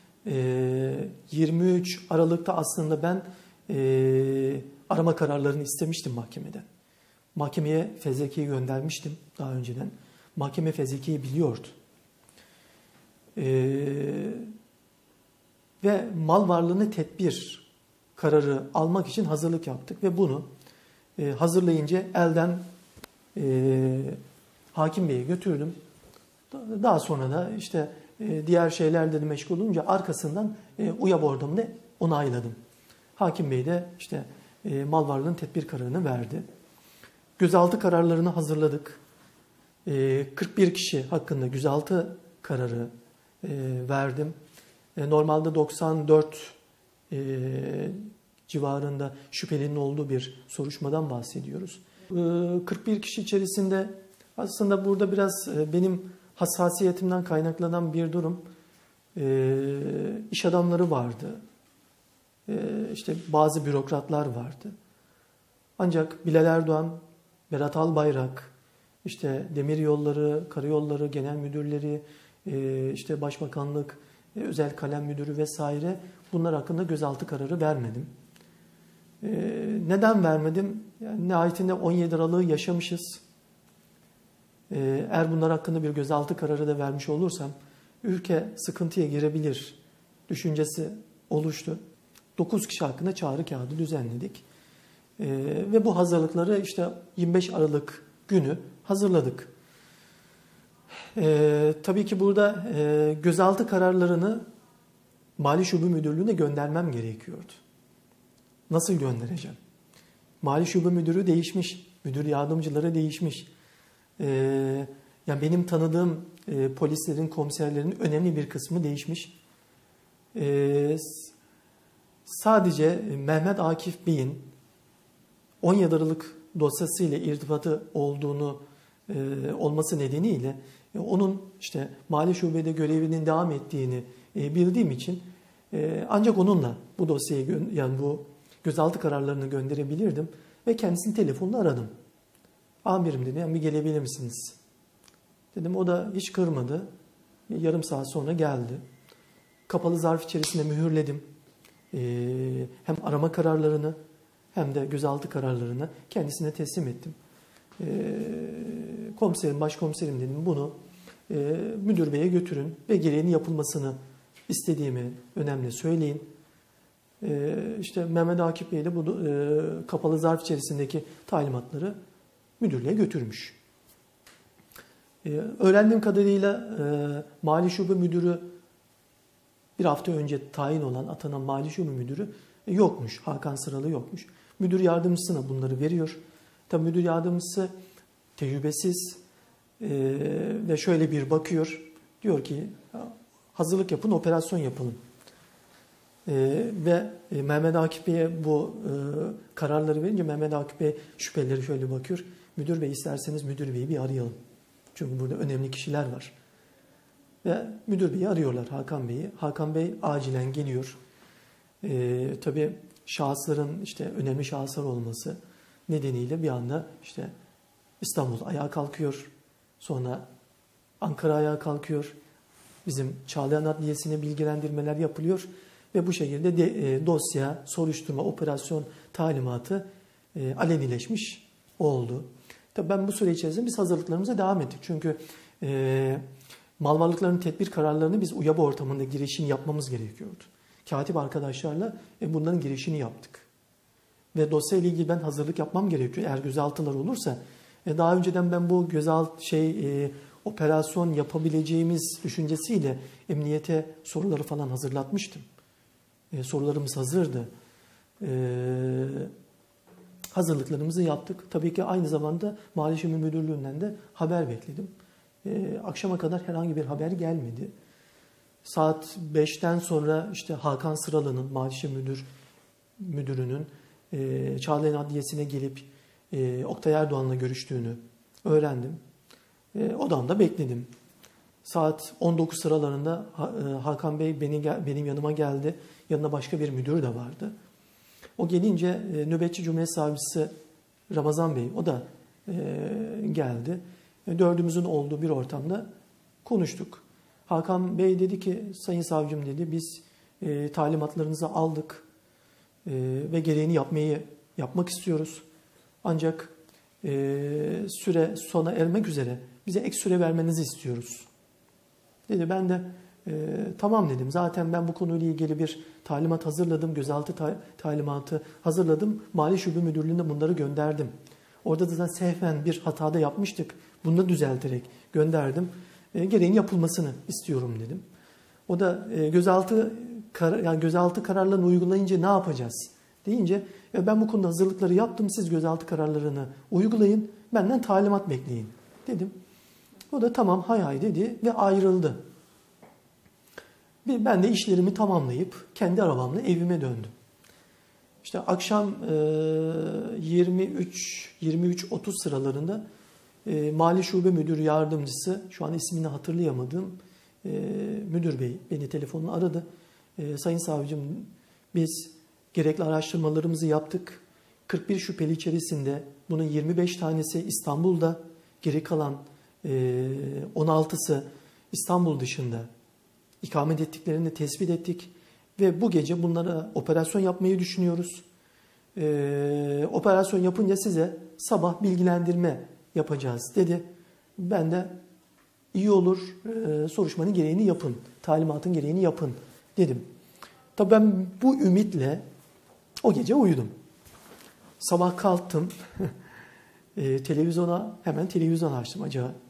yirmi üç Aralık'ta aslında ben arama kararlarını istemiştim mahkemeden. Mahkemeye fezlekeyi göndermiştim daha önceden. Mahkeme fezlekeyi biliyordu. Ee, ve mal varlığını tedbir kararı almak için hazırlık yaptık ve bunu e, hazırlayınca elden e, hakim beye götürdüm. Daha sonra da işte e, diğer şeylerle de meşgul olunca arkasından e, UYAB ordamını onayladım. Hakim bey de işte e, mal varlığının tedbir kararını verdi. Gözaltı kararlarını hazırladık. E, kırk bir kişi hakkında gözaltı kararı e, verdim. E, normalde doksan dört e, civarında şüphelinin olduğu bir soruşturmadan bahsediyoruz. E, kırk bir kişi içerisinde aslında burada biraz e, benim hassasiyetimden kaynaklanan bir durum. E, iş adamları vardı. E, işte bazı bürokratlar vardı. Ancak Bilal Erdoğan, Berat Albayrak, işte Demiryolları, Karayolları Genel Müdürleri, işte Başbakanlık, Özel Kalem Müdürü vesaire bunlar hakkında gözaltı kararı vermedim. Neden vermedim? Yani nihayetinde on yedi Aralık'ı yaşamışız. Eğer bunlar hakkında bir gözaltı kararı da vermiş olursam ülke sıkıntıya girebilir düşüncesi oluştu. dokuz kişi hakkında çağrı kağıdı düzenledik. Ve bu hazırlıkları işte yirmi beş Aralık günü hazırladık. Ee, tabii ki burada e, gözaltı kararlarını Mali Şube Müdürlüğü'ne göndermem gerekiyordu. Nasıl göndereceğim? Mali Şube Müdürü değişmiş, müdür yardımcıları değişmiş. Ee, yani benim tanıdığım e, polislerin, komiserlerin önemli bir kısmı değişmiş. Ee, sadece Mehmet Akif Bey'in on yedi Aralık dosyası ile irtibatı olduğunu e, olması nedeniyle e, onun işte Mali Şube'de görevinin devam ettiğini e, bildiğim için e, ancak onunla bu dosyayı yani bu gözaltı kararlarını gönderebilirdim ve kendisini telefonla aradım. Amirim dedi, yani bir gelebilir misiniz? Dedim, o da hiç kırmadı. Bir yarım saat sonra geldi. Kapalı zarf içerisinde mühürledim. Ee, hem arama kararlarını hem de gözaltı kararlarını kendisine teslim ettim. Ee, komiserim, başkomiserim dedim, bunu e, müdür beye götürün ve gereğini yapılmasını istediğimi önemli söyleyin. Ee, işte Mehmet Akif Bey de bu e, kapalı zarf içerisindeki talimatları müdürlüğe götürmüş. Ee, öğrendiğim kadarıyla e, Mali Şube Müdürü bir hafta önce tayin olan, atanan Mali Şube Müdürü e, yokmuş. Hakan Sıralı yokmuş. Müdür yardımcısına bunları veriyor. Tabii müdür yardımcısı tecrübesiz e, ve şöyle bir bakıyor. Diyor ki hazırlık yapın, operasyon yapalım. E, ve e, Mehmet Akif Bey'e bu e, kararları verince Mehmet Akif Bey şüpheleri şöyle bakıyor. Müdür Bey, isterseniz müdür beyi bir arayalım. Çünkü burada önemli kişiler var. Ve müdür beyi arıyorlar, Hakan Bey'i. Hakan Bey acilen geliyor. E, tabii şahısların işte önemli şahıslar olması nedeniyle bir anda işte İstanbul ayağa kalkıyor. Sonra Ankara ayağa kalkıyor. Bizim Çağlayan Adliyesi'ne bilgilendirmeler yapılıyor. Ve bu şekilde de, e, dosya, soruşturma, operasyon talimatı e, alenileşmiş oldu. Tabii ben bu süre içerisinde biz hazırlıklarımıza devam ettik. Çünkü e, mal varlıklarının tedbir kararlarını biz UYABA ortamında girişini yapmamız gerekiyordu. Katip arkadaşlarla e, bunların girişini yaptık. Ve dosya ile ilgili ben hazırlık yapmam gerekiyor. Eğer gözaltılar olursa e, daha önceden ben bu gözaltı şey e, operasyon yapabileceğimiz düşüncesiyle emniyete soruları falan hazırlatmıştım. E, sorularımız hazırdı. E, hazırlıklarımızı yaptık. Tabii ki aynı zamanda Mali Şube Müdürlüğü'nden de haber bekledim. E, akşama kadar herhangi bir haber gelmedi. Saat beşten sonra işte Hakan Sıralı'nın, Mali Şube Müdür, Müdürü'nün e, Çağlayan Adliyesi'ne gelip e, Oktay Erdoğan'la görüştüğünü öğrendim. E, odamda bekledim. Saat on dokuz sıralarında Hakan Bey beni, benim yanıma geldi. Yanında başka bir müdür de vardı. O gelince nöbetçi Cumhuriyet Savcısı Ramazan Bey, o da geldi. Dördümüzün olduğu bir ortamda konuştuk. Hakan Bey dedi ki, Sayın Savcım dedi, biz talimatlarınızı aldık ve gereğini yapmayı yapmak istiyoruz. Ancak süre sona ermek üzere bize ek süre vermenizi istiyoruz. Dedi, ben de e, tamam dedim. Zaten ben bu konuyla ilgili bir talimat hazırladım. Gözaltı ta- talimatı hazırladım. Mali Şube Müdürlüğü'ne bunları gönderdim. Orada da zaten sehven bir hatada yapmıştık. Bunu da düzelterek gönderdim. E, gereğin yapılmasını istiyorum dedim. O da e, gözaltı kar- yani gözaltı kararlarını uygulayınca ne yapacağız deyince e, ben bu konuda hazırlıkları yaptım. Siz gözaltı kararlarını uygulayın. Benden talimat bekleyin dedim. O da tamam hay hay dedi ve ayrıldı. Ben de işlerimi tamamlayıp kendi arabamla evime döndüm. İşte akşam yirmi üç yirmi üç otuz sıralarında Mali Şube Müdürü Yardımcısı, şu an ismini hatırlayamadığım müdür bey beni telefonla aradı. Sayın Savcım, biz gerekli araştırmalarımızı yaptık. kırk bir şüpheli içerisinde bunun yirmi beş tanesi İstanbul'da, geri kalan on altısı İstanbul dışında ikamet ettiklerini tespit ettik ve bu gece bunlara operasyon yapmayı düşünüyoruz. Ee, operasyon yapınca size sabah bilgilendirme yapacağız dedi. Ben de iyi olur, e, soruşturmanın gereğini yapın, talimatın gereğini yapın dedim. Tabii ben bu ümitle o gece uyudum. Sabah kalktım, e, televizyona hemen televizyon açtım. Acaba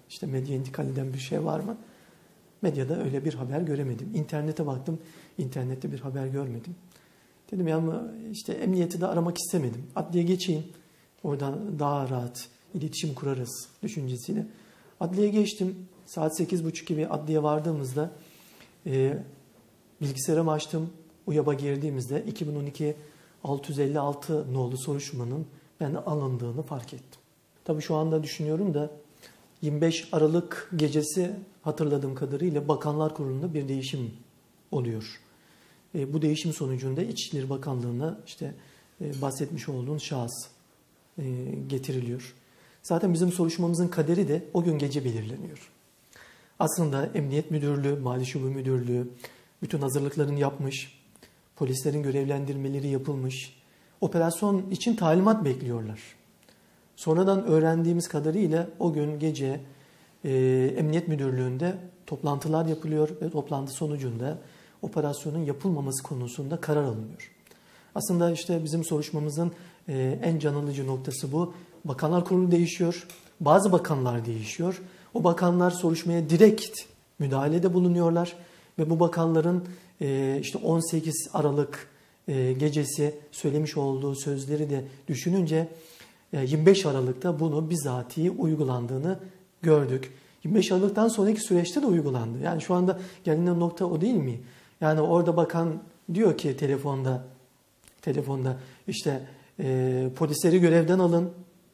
İşte medya intikal eden bir şey var mı? Medyada öyle bir haber göremedim. İnternete baktım, internette bir haber görmedim. Dedim ya ama işte emniyeti de aramak istemedim. Adliye geçeyim, oradan daha rahat iletişim kurarız düşüncesiyle. Adliye geçtim. Saat sekiz buçuk gibi adliye vardığımızda e, bilgisayarımı açtım. U Y A B'a girdiğimizde iki bin on iki altı yüz elli altı nolu soruşturmanın ben alındığını fark ettim. Tabii şu anda düşünüyorum da yirmi beş Aralık gecesi hatırladığım kadarıyla Bakanlar Kurulu'nda bir değişim oluyor. E, bu değişim sonucunda İçişleri Bakanlığı'na işte e, bahsetmiş olduğun şahıs e, getiriliyor. Zaten bizim soruşturmamızın kaderi de o gün gece belirleniyor. Aslında Emniyet Müdürlüğü, Mali Şube Müdürlüğü bütün hazırlıklarını yapmış, polislerin görevlendirmeleri yapılmış, operasyon için talimat bekliyorlar. Sonradan öğrendiğimiz kadarıyla o gün gece e, Emniyet Müdürlüğü'nde toplantılar yapılıyor ve toplantı sonucunda operasyonun yapılmaması konusunda karar alınıyor. Aslında işte bizim soruşturmamızın e, en can alıcı noktası bu. Bakanlar Kurulu değişiyor, bazı bakanlar değişiyor. O bakanlar soruşturmaya direkt müdahalede bulunuyorlar ve bu bakanların e, işte on sekiz Aralık e, gecesi söylemiş olduğu sözleri de düşününce yirmi beş Aralık'ta bunu bizatihi uygulandığını gördük. yirmi beş Aralık'tan sonraki süreçte de uygulandı. Yani şu anda gelinen nokta o değil mi? Yani orada bakan diyor ki telefonda, telefonda işte e, polisleri görevden alın,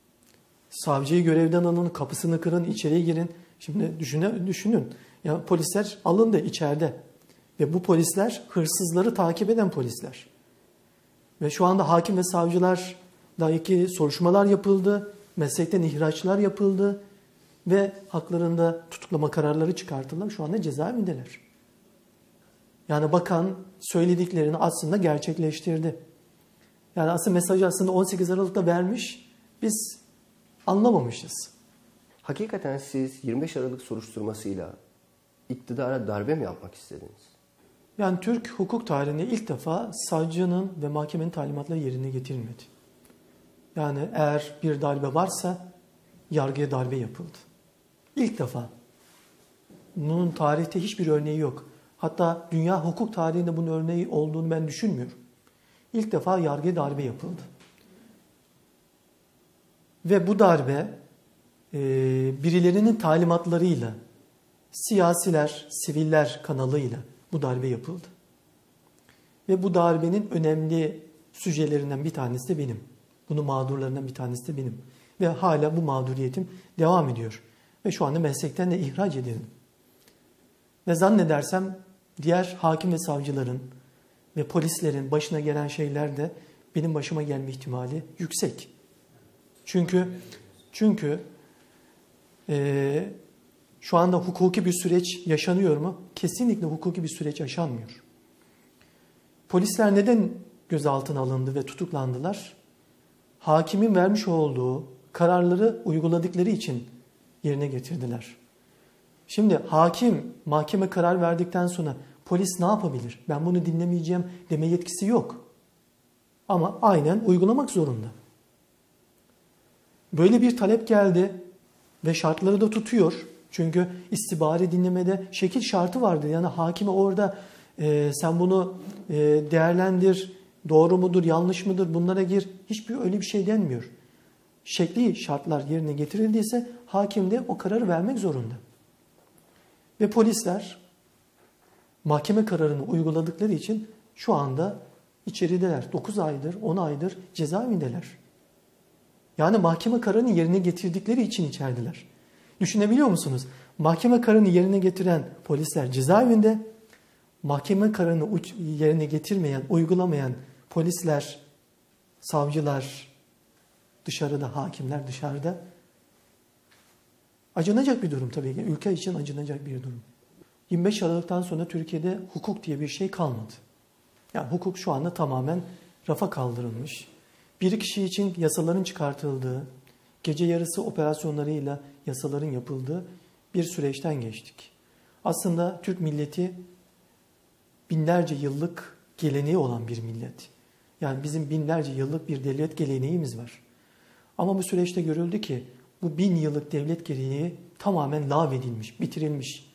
savcıyı görevden alın, kapısını kırın, içeriye girin. Şimdi düşünün, düşünün. Ya polisler alındı içeride ve bu polisler hırsızları takip eden polisler. Ve şu anda hakim ve savcılar daha iki soruşturmalar yapıldı, meslekten ihraçlar yapıldı ve haklarında tutuklama kararları çıkartıldı. Şu anda cezaevindeler. Yani bakan söylediklerini aslında gerçekleştirdi. Yani aslında mesajı aslında on sekiz Aralık'ta vermiş, biz anlamamışız. Hakikaten siz yirmi beş Aralık soruşturmasıyla iktidara darbe mi yapmak istediniz? Yani Türk hukuk tarihinde ilk defa savcının ve mahkemenin talimatları yerine getirilmedi. Yani eğer bir darbe varsa yargıya darbe yapıldı. İlk defa. Bunun tarihte hiçbir örneği yok. Hatta dünya hukuk tarihinde bunun örneği olduğunu ben düşünmüyorum. İlk defa yargıya darbe yapıldı. Ve bu darbe e, birilerinin talimatlarıyla, siyasiler, siviller kanalıyla bu darbe yapıldı. Ve bu darbenin önemli süjelerinden bir tanesi de benim. Bunun mağdurlarından bir tanesi de benim. Ve hala bu mağduriyetim devam ediyor. Ve şu anda meslekten de ihraç edildim. Ve zannedersem diğer hakim ve savcıların ve polislerin başına gelen şeyler de benim başıma gelme ihtimali yüksek. Çünkü çünkü e, şu anda hukuki bir süreç yaşanıyor mu? Kesinlikle hukuki bir süreç yaşanmıyor. Polisler neden gözaltına alındı ve tutuklandılar? Hakimin vermiş olduğu kararları uyguladıkları için yerine getirdiler. Şimdi hakim mahkeme karar verdikten sonra polis ne yapabilir? Ben bunu dinlemeyeceğim deme yetkisi yok. Ama aynen uygulamak zorunda. Böyle bir talep geldi ve şartları da tutuyor. Çünkü istibari dinlemede şekil şartı vardı. Yani hakime orada e, sen bunu e, değerlendir, doğru mudur, yanlış mıdır bunlara gir. Hiçbir öyle bir şey denmiyor. Şekli şartlar yerine getirildiyse hakim de o kararı vermek zorunda. Ve polisler mahkeme kararını uyguladıkları için şu anda içerideler. dokuz aydır, on aydır cezaevindeler. Yani mahkeme kararını yerine getirdikleri için içerideler. Düşünebiliyor musunuz? Mahkeme kararını yerine getiren polisler cezaevinde, mahkeme kararını yerine getirmeyen, uygulamayan polisler, savcılar dışarıda, hakimler dışarıda. Acınacak bir durum tabii ki. Ülke için acınacak bir durum. yirmi beş Aralık'tan sonra Türkiye'de hukuk diye bir şey kalmadı. Yani hukuk şu anda tamamen rafa kaldırılmış. Bir kişi için yasaların çıkartıldığı, gece yarısı operasyonlarıyla yasaların yapıldığı bir süreçten geçtik. Aslında Türk milleti binlerce yıllık geleneği olan bir millet. Yani bizim binlerce yıllık bir devlet geleneğimiz var. Ama bu süreçte görüldü ki bu bin yıllık devlet gereği tamamen lağvedilmiş, bitirilmiş.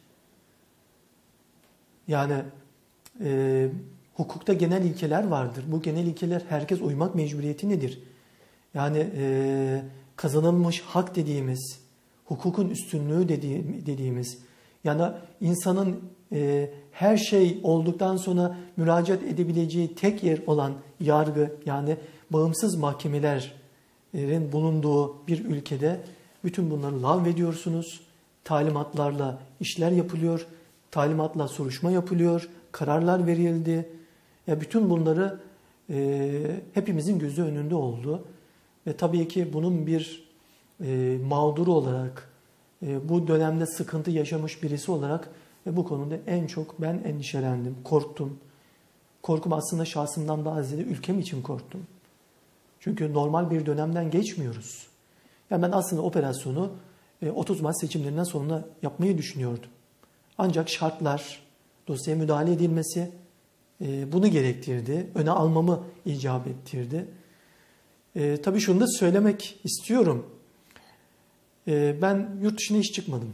Yani e, hukukta genel ilkeler vardır. Bu genel ilkeler herkes uymak mecburiyeti nedir? Yani e, kazanılmış hak dediğimiz, hukukun üstünlüğü dediği, dediğimiz, yani insanın e, her şey olduktan sonra müracaat edebileceği tek yer olan yargı, yani bağımsız mahkemelerin bulunduğu bir ülkede bütün bunları lağvediyorsunuz. Talimatlarla işler yapılıyor, talimatla soruşturma yapılıyor, kararlar verildi. Ya bütün bunları e, hepimizin gözü önünde oldu. Ve tabii ki bunun bir e, mağduru olarak, e, bu dönemde sıkıntı yaşamış birisi olarak ve bu konuda en çok ben endişelendim, korktum. Korkum aslında şahsımdan daha ziyade ülkem için korktum. Çünkü normal bir dönemden geçmiyoruz. Yani ben aslında operasyonu e, otuz Mart seçimlerinden sonra yapmayı düşünüyordum. Ancak şartlar, dosyaya müdahale edilmesi e, bunu gerektirdi, öne almamı icap ettirdi. E, tabii şunu da söylemek istiyorum. E, ben yurt dışına hiç çıkmadım.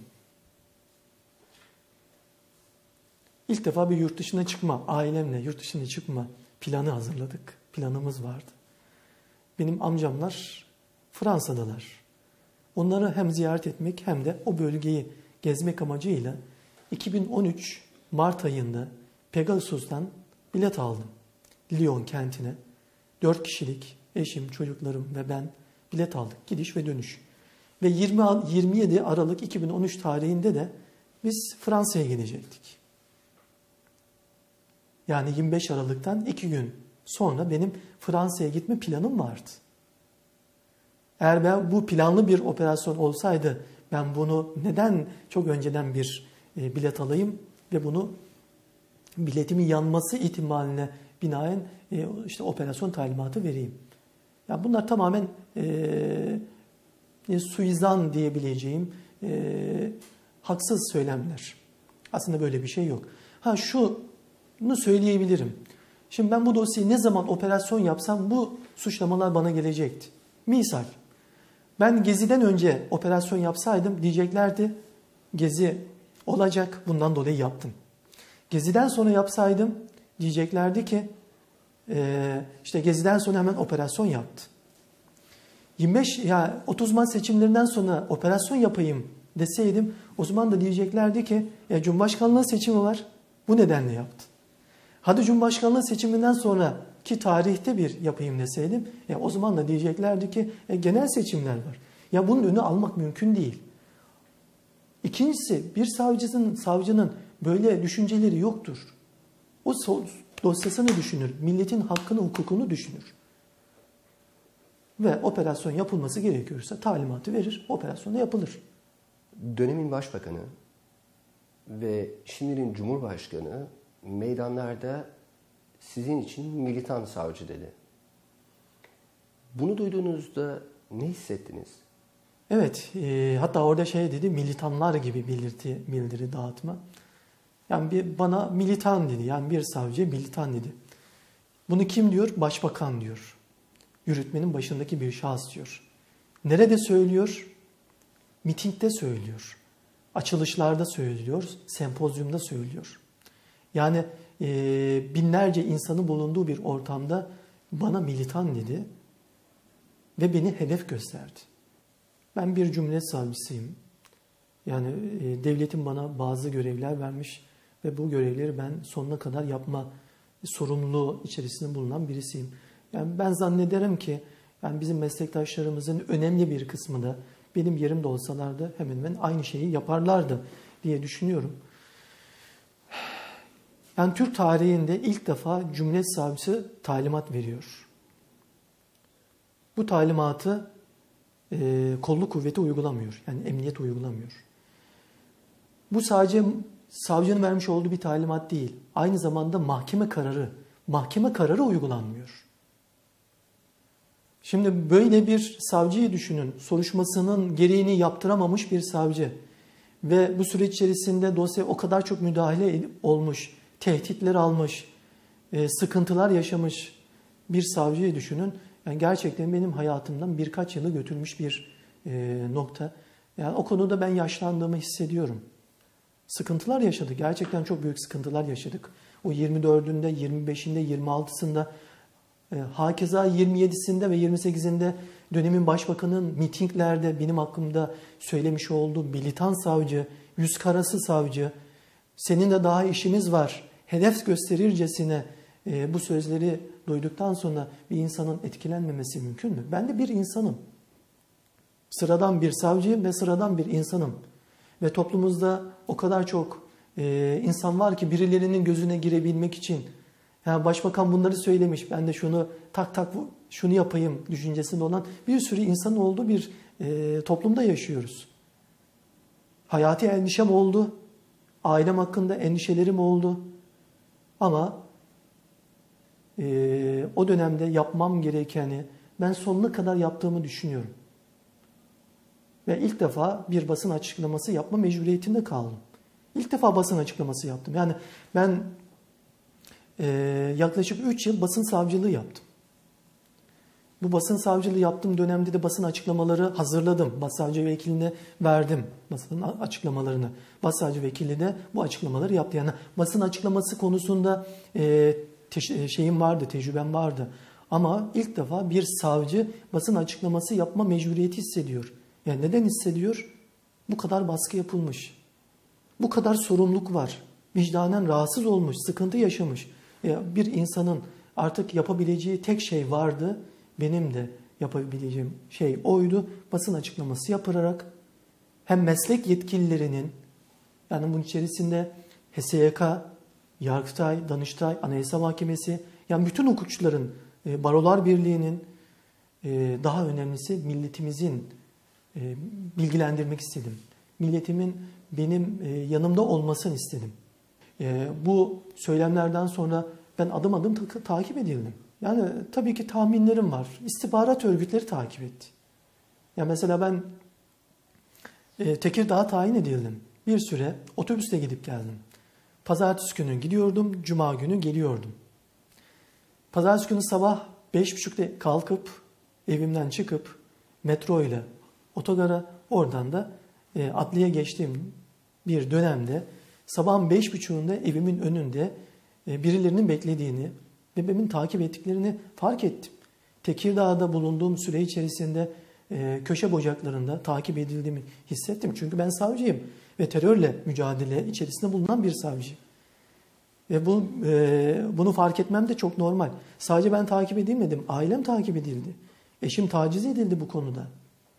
İlk defa bir yurt dışına çıkma, ailemle yurt dışına çıkma planı hazırladık. Planımız vardı. Benim amcamlar Fransa'dalar. Onları hem ziyaret etmek hem de o bölgeyi gezmek amacıyla iki bin on üç Mart ayında Pegasus'tan bilet aldım. Lyon kentine. Dört kişilik eşim, çocuklarım ve ben bilet aldık. Gidiş ve dönüş. Ve yirmi yedi Aralık iki bin on üç tarihinde de biz Fransa'ya gidecektik. Yani yirmi beş Aralık'tan iki gün sonra benim Fransa'ya gitme planım vardı. Eğer ben bu planlı bir operasyon olsaydı ben bunu neden çok önceden bir e, bilet alayım ve bunu biletimin yanması ihtimaline binaen e, işte operasyon talimatı vereyim. Yani bunlar tamamen e, e, suizan diyebileceğim e, haksız söylemler. Aslında böyle bir şey yok. Ha şunu söyleyebilirim. Şimdi ben bu dosyayı ne zaman operasyon yapsam bu suçlamalar bana gelecekti. Misal, ben Gezi'den önce operasyon yapsaydım diyeceklerdi, Gezi olacak, bundan dolayı yaptın. Gezi'den sonra yapsaydım diyeceklerdi ki, e, işte Gezi'den sonra hemen operasyon yaptı. yirmi beş ya otuz Mart seçimlerinden sonra operasyon yapayım deseydim, o zaman da diyeceklerdi ki, ya Cumhurbaşkanlığı seçimi var, bu nedenle yaptı. Hadi Cumhurbaşkanlığı seçiminden sonraki tarihte bir yapayım deseydim, ya o zaman da diyeceklerdi ki e, genel seçimler var. Ya bunun önü almak mümkün değil. İkincisi, bir savcının, savcının böyle düşünceleri yoktur. O dosyasını düşünür, milletin hakkını, hukukunu düşünür. Ve operasyon yapılması gerekiyorsa talimatı verir, operasyon da yapılır. Dönemin başbakanı ve şimdinin cumhurbaşkanı meydanlarda sizin için militan savcı dedi. Bunu duyduğunuzda ne hissettiniz? Evet, e, hatta orada şey dedi, militanlar gibi bildirti, bildiri dağıtma. Yani bir, bana militan dedi, yani bir savcı militan dedi. Bunu kim diyor? Başbakan diyor. Yürütmenin başındaki bir şahıs diyor. Nerede söylüyor? Mitingde söylüyor. Açılışlarda söylüyor, sempozyumda söylüyor. Yani e, binlerce insanın bulunduğu bir ortamda bana militan dedi ve beni hedef gösterdi. Ben bir cumhuriyet savcısıyım. Yani e, devletin bana bazı görevler vermiş ve bu görevleri ben sonuna kadar yapma sorumluluğu içerisinde bulunan birisiyim. Yani ben zannederim ki yani bizim meslektaşlarımızın önemli bir kısmı da benim yerimde olsalardı hemen hemen aynı şeyi yaparlardı diye düşünüyorum. Yani Türk tarihinde ilk defa Cumhuriyet Savcısı talimat veriyor. Bu talimatı e, kolluk kuvveti uygulamıyor. Yani emniyet uygulamıyor. Bu sadece savcının vermiş olduğu bir talimat değil. Aynı zamanda mahkeme kararı. Mahkeme kararı uygulanmıyor. Şimdi böyle bir savcıyı düşünün. Soruşturmasının gereğini yaptıramamış bir savcı. Ve bu süreç içerisinde dosyaya o kadar çok müdahale olmuş, tehditler almış, sıkıntılar yaşamış bir savcıyı düşünün. Yani gerçekten benim hayatımdan birkaç yılı götürmüş bir e, nokta. Yani o konuda ben yaşlandığımı hissediyorum. Sıkıntılar yaşadık. Gerçekten çok büyük sıkıntılar yaşadık. O yirmi dördünde, yirmi beşinde, yirmi altısında, e, hakeza yirmi yedisinde ve yirmi sekizinde dönemin başbakanın mitinglerde benim hakkımda söylemiş olduğu militan savcı, yüz karası savcı, seninle daha işimiz var, hedef gösterircesine e, bu sözleri duyduktan sonra bir insanın etkilenmemesi mümkün mü? Ben de bir insanım. Sıradan bir savcıyım ve sıradan bir insanım. Ve toplumumuzda o kadar çok e, insan var ki birilerinin gözüne girebilmek için, yani başbakan bunları söylemiş, ben de şunu tak tak şunu yapayım düşüncesinde olan bir sürü insanın olduğu bir e, toplumda yaşıyoruz. Hayati endişem oldu. Ailem hakkında endişelerim oldu. Ama e, o dönemde yapmam gerekeni ben sonuna kadar yaptığımı düşünüyorum. Ve ilk defa bir basın açıklaması yapma mecburiyetinde kaldım. İlk defa basın açıklaması yaptım. Yani ben e, yaklaşık üç yıl basın savcılığı yaptım. Bu basın savcılığı yaptığım dönemde de basın açıklamaları hazırladım. Başsavcı vekiline verdim basın açıklamalarını. Başsavcı vekili de bu açıklamaları yaptı. Yani basın açıklaması konusunda e, te- şeyim vardı, tecrübem vardı. Ama ilk defa bir savcı basın açıklaması yapma mecburiyeti hissediyor. Yani neden hissediyor? Bu kadar baskı yapılmış. Bu kadar sorumluluk var. Vicdanen rahatsız olmuş, sıkıntı yaşamış. Bir insanın artık yapabileceği tek şey vardı. Benim de yapabileceğim şey oydu. Basın açıklaması yaparak hem meslek yetkililerinin, yani bunun içerisinde H S Y K, Yargıtay, Danıştay, Anayasa Mahkemesi, yani bütün hukukçuların, Barolar Birliği'nin, daha önemlisi milletimizin bilgilendirmek istedim. Milletimin benim yanımda olmasını istedim. Bu söylemlerden sonra ben adım adım ta- takip edildim. Yani tabii ki tahminlerim var. İstihbarat örgütleri takip etti. Ya mesela ben e, Tekirdağ'a tayin edildim. Bir süre otobüste gidip geldim. Pazartesi günü gidiyordum, cuma günü geliyordum. Pazartesi günü sabah beş buçukta kalkıp evimden çıkıp metro ile otogara, oradan da e, adliye geçtiğim bir dönemde sabahın beş buçuğunda evimin önünde e, birilerinin beklediğini ve benim takip ettiklerini fark ettim. Tekirdağ'da bulunduğum süre içerisinde e, köşe bucaklarında takip edildiğimi hissettim. Çünkü ben savcıyım ve terörle mücadele içerisinde bulunan bir savcıyım. Ve bu, e, bunu fark etmem de çok normal. Sadece ben takip edilmedim, ailem takip edildi. Eşim taciz edildi bu konuda.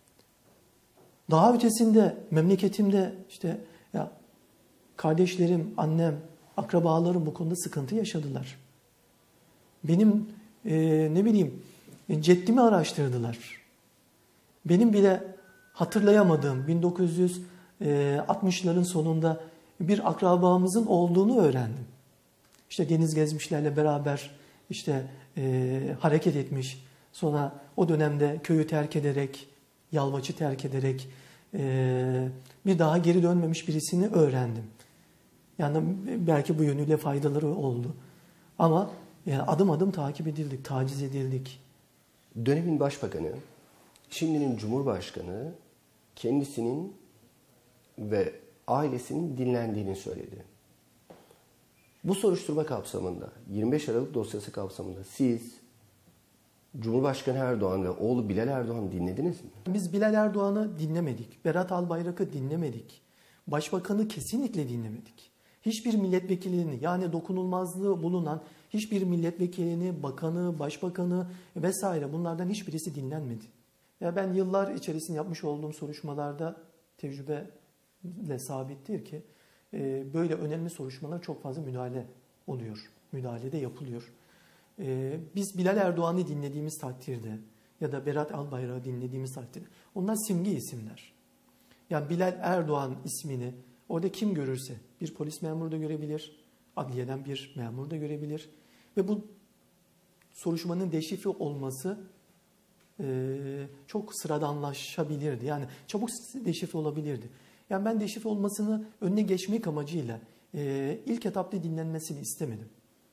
Daha ötesinde memleketimde işte ya kardeşlerim, annem, akrabalarım bu konuda sıkıntı yaşadılar. Benim e, ne bileyim ceddimi araştırdılar. Benim bile hatırlayamadığım bin dokuz yüz altmışların sonunda bir akrabamızın olduğunu öğrendim. İşte deniz gezmişlerle beraber işte e, hareket etmiş. Sonra o dönemde köyü terk ederek, Yalvaç'ı terk ederek e, bir daha geri dönmemiş birisini öğrendim. Yani belki bu yönüyle faydaları oldu. Ama yani adım adım takip edildik, taciz edildik. Dönemin başbakanı, şimdinin cumhurbaşkanı kendisinin ve ailesinin dinlendiğini söyledi. Bu soruşturma kapsamında, yirmi beş Aralık dosyası kapsamında siz Cumhurbaşkanı Erdoğan ve oğlu Bilal Erdoğan dinlediniz mi? Biz Bilal Erdoğan'ı dinlemedik. Berat Albayrak'ı dinlemedik. Başbakanı kesinlikle dinlemedik. Hiçbir milletvekilini, yani dokunulmazlığı bulunan hiçbir milletvekilini, bakanı, başbakanı vesaire bunlardan hiçbirisi dinlenmedi. Ya ben yıllar içerisinde yapmış olduğum soruşturmalarda tecrübeyle sabittir ki böyle önemli soruşturmalar çok fazla müdahale oluyor. Müdahale de yapılıyor. Biz Bilal Erdoğan'ı dinlediğimiz takdirde ya da Berat Albayrak'ı dinlediğimiz takdirde onlar simge isimler. Yani Bilal Erdoğan ismini orada kim görürse bir polis memuru da görebilir, adliyeden bir memur da görebilir ve bu soruşturmanın deşifre olması e, çok sıradanlaşabilirdi. Yani çabuk deşifre olabilirdi. Yani ben deşifre olmasını önüne geçmek amacıyla e, ilk etapta dinlenmesini istemedim.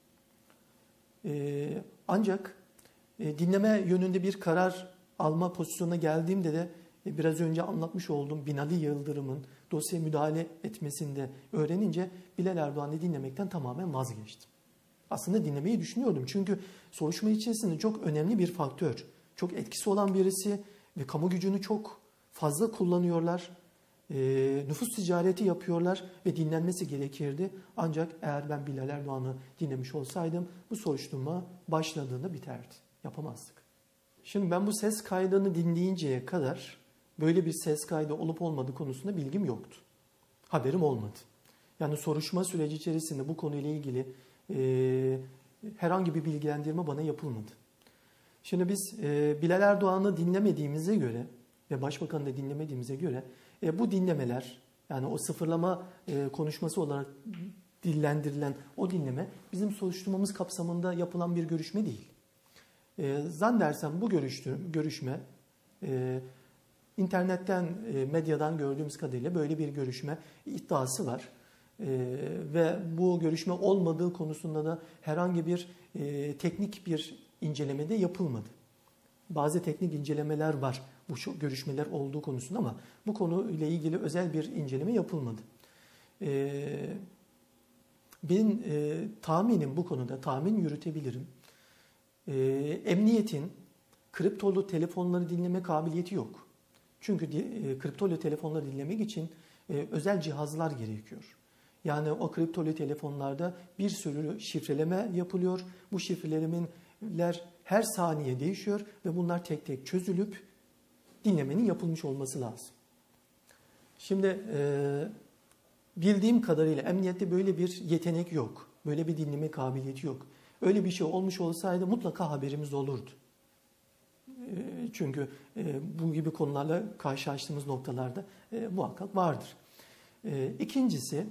E, ancak e, dinleme yönünde bir karar alma pozisyonuna geldiğimde de e, biraz önce anlatmış olduğum Binali Yıldırım'ın dosyaya müdahale etmesinde öğrenince Bilal Erdoğan'ı dinlemekten tamamen vazgeçtim. Aslında dinlemeyi düşünüyordum çünkü soruşturma içerisinde çok önemli bir faktör, çok etkisi olan birisi ve kamu gücünü çok fazla kullanıyorlar. E, nüfus ticareti yapıyorlar ve dinlenmesi gerekirdi. Ancak eğer ben Bilal Erdoğan'ı dinlemiş olsaydım bu soruşturma başladığında biterdi. Yapamazdık. Şimdi ben bu ses kaydını dinleyinceye kadar böyle bir ses kaydı olup olmadığı konusunda bilgim yoktu. Haberim olmadı. Yani soruşturma süreci içerisinde bu konuyla ilgili e, herhangi bir bilgilendirme bana yapılmadı. Şimdi biz e, Bilal Erdoğan'ı dinlemediğimize göre ve Başbakan'ı da dinlemediğimize göre e, bu dinlemeler, yani o sıfırlama e, konuşması olarak dillendirilen o dinleme bizim soruşturmamız kapsamında yapılan bir görüşme değil. E, zannedersem bu görüştü, görüşme e, internetten, e, medyadan gördüğümüz kadarıyla böyle bir görüşme iddiası var. E, ve bu görüşme olmadığı konusunda da herhangi bir e, teknik bir inceleme de yapılmadı. Bazı teknik incelemeler var bu görüşmeler olduğu konusunda ama bu konuyla ilgili özel bir inceleme yapılmadı. E, benim e, tahminim bu konuda, tahmin yürütebilirim. E, emniyetin kriptolu telefonları dinleme kabiliyeti yok. Çünkü e, kriptolu telefonları dinlemek için e, özel cihazlar gerekiyor. Yani o kriptolu telefonlarda bir sürü şifreleme yapılıyor. Bu şifrelemeler her saniye değişiyor ve bunlar tek tek çözülüp dinlemenin yapılmış olması lazım. Şimdi e, bildiğim kadarıyla emniyette böyle bir yetenek yok. Böyle bir dinleme kabiliyeti yok. Öyle bir şey olmuş olsaydı mutlaka haberimiz olurdu. E, çünkü e, bu gibi konularla karşılaştığımız noktalarda e, muhakkak vardır. E, ikincisi,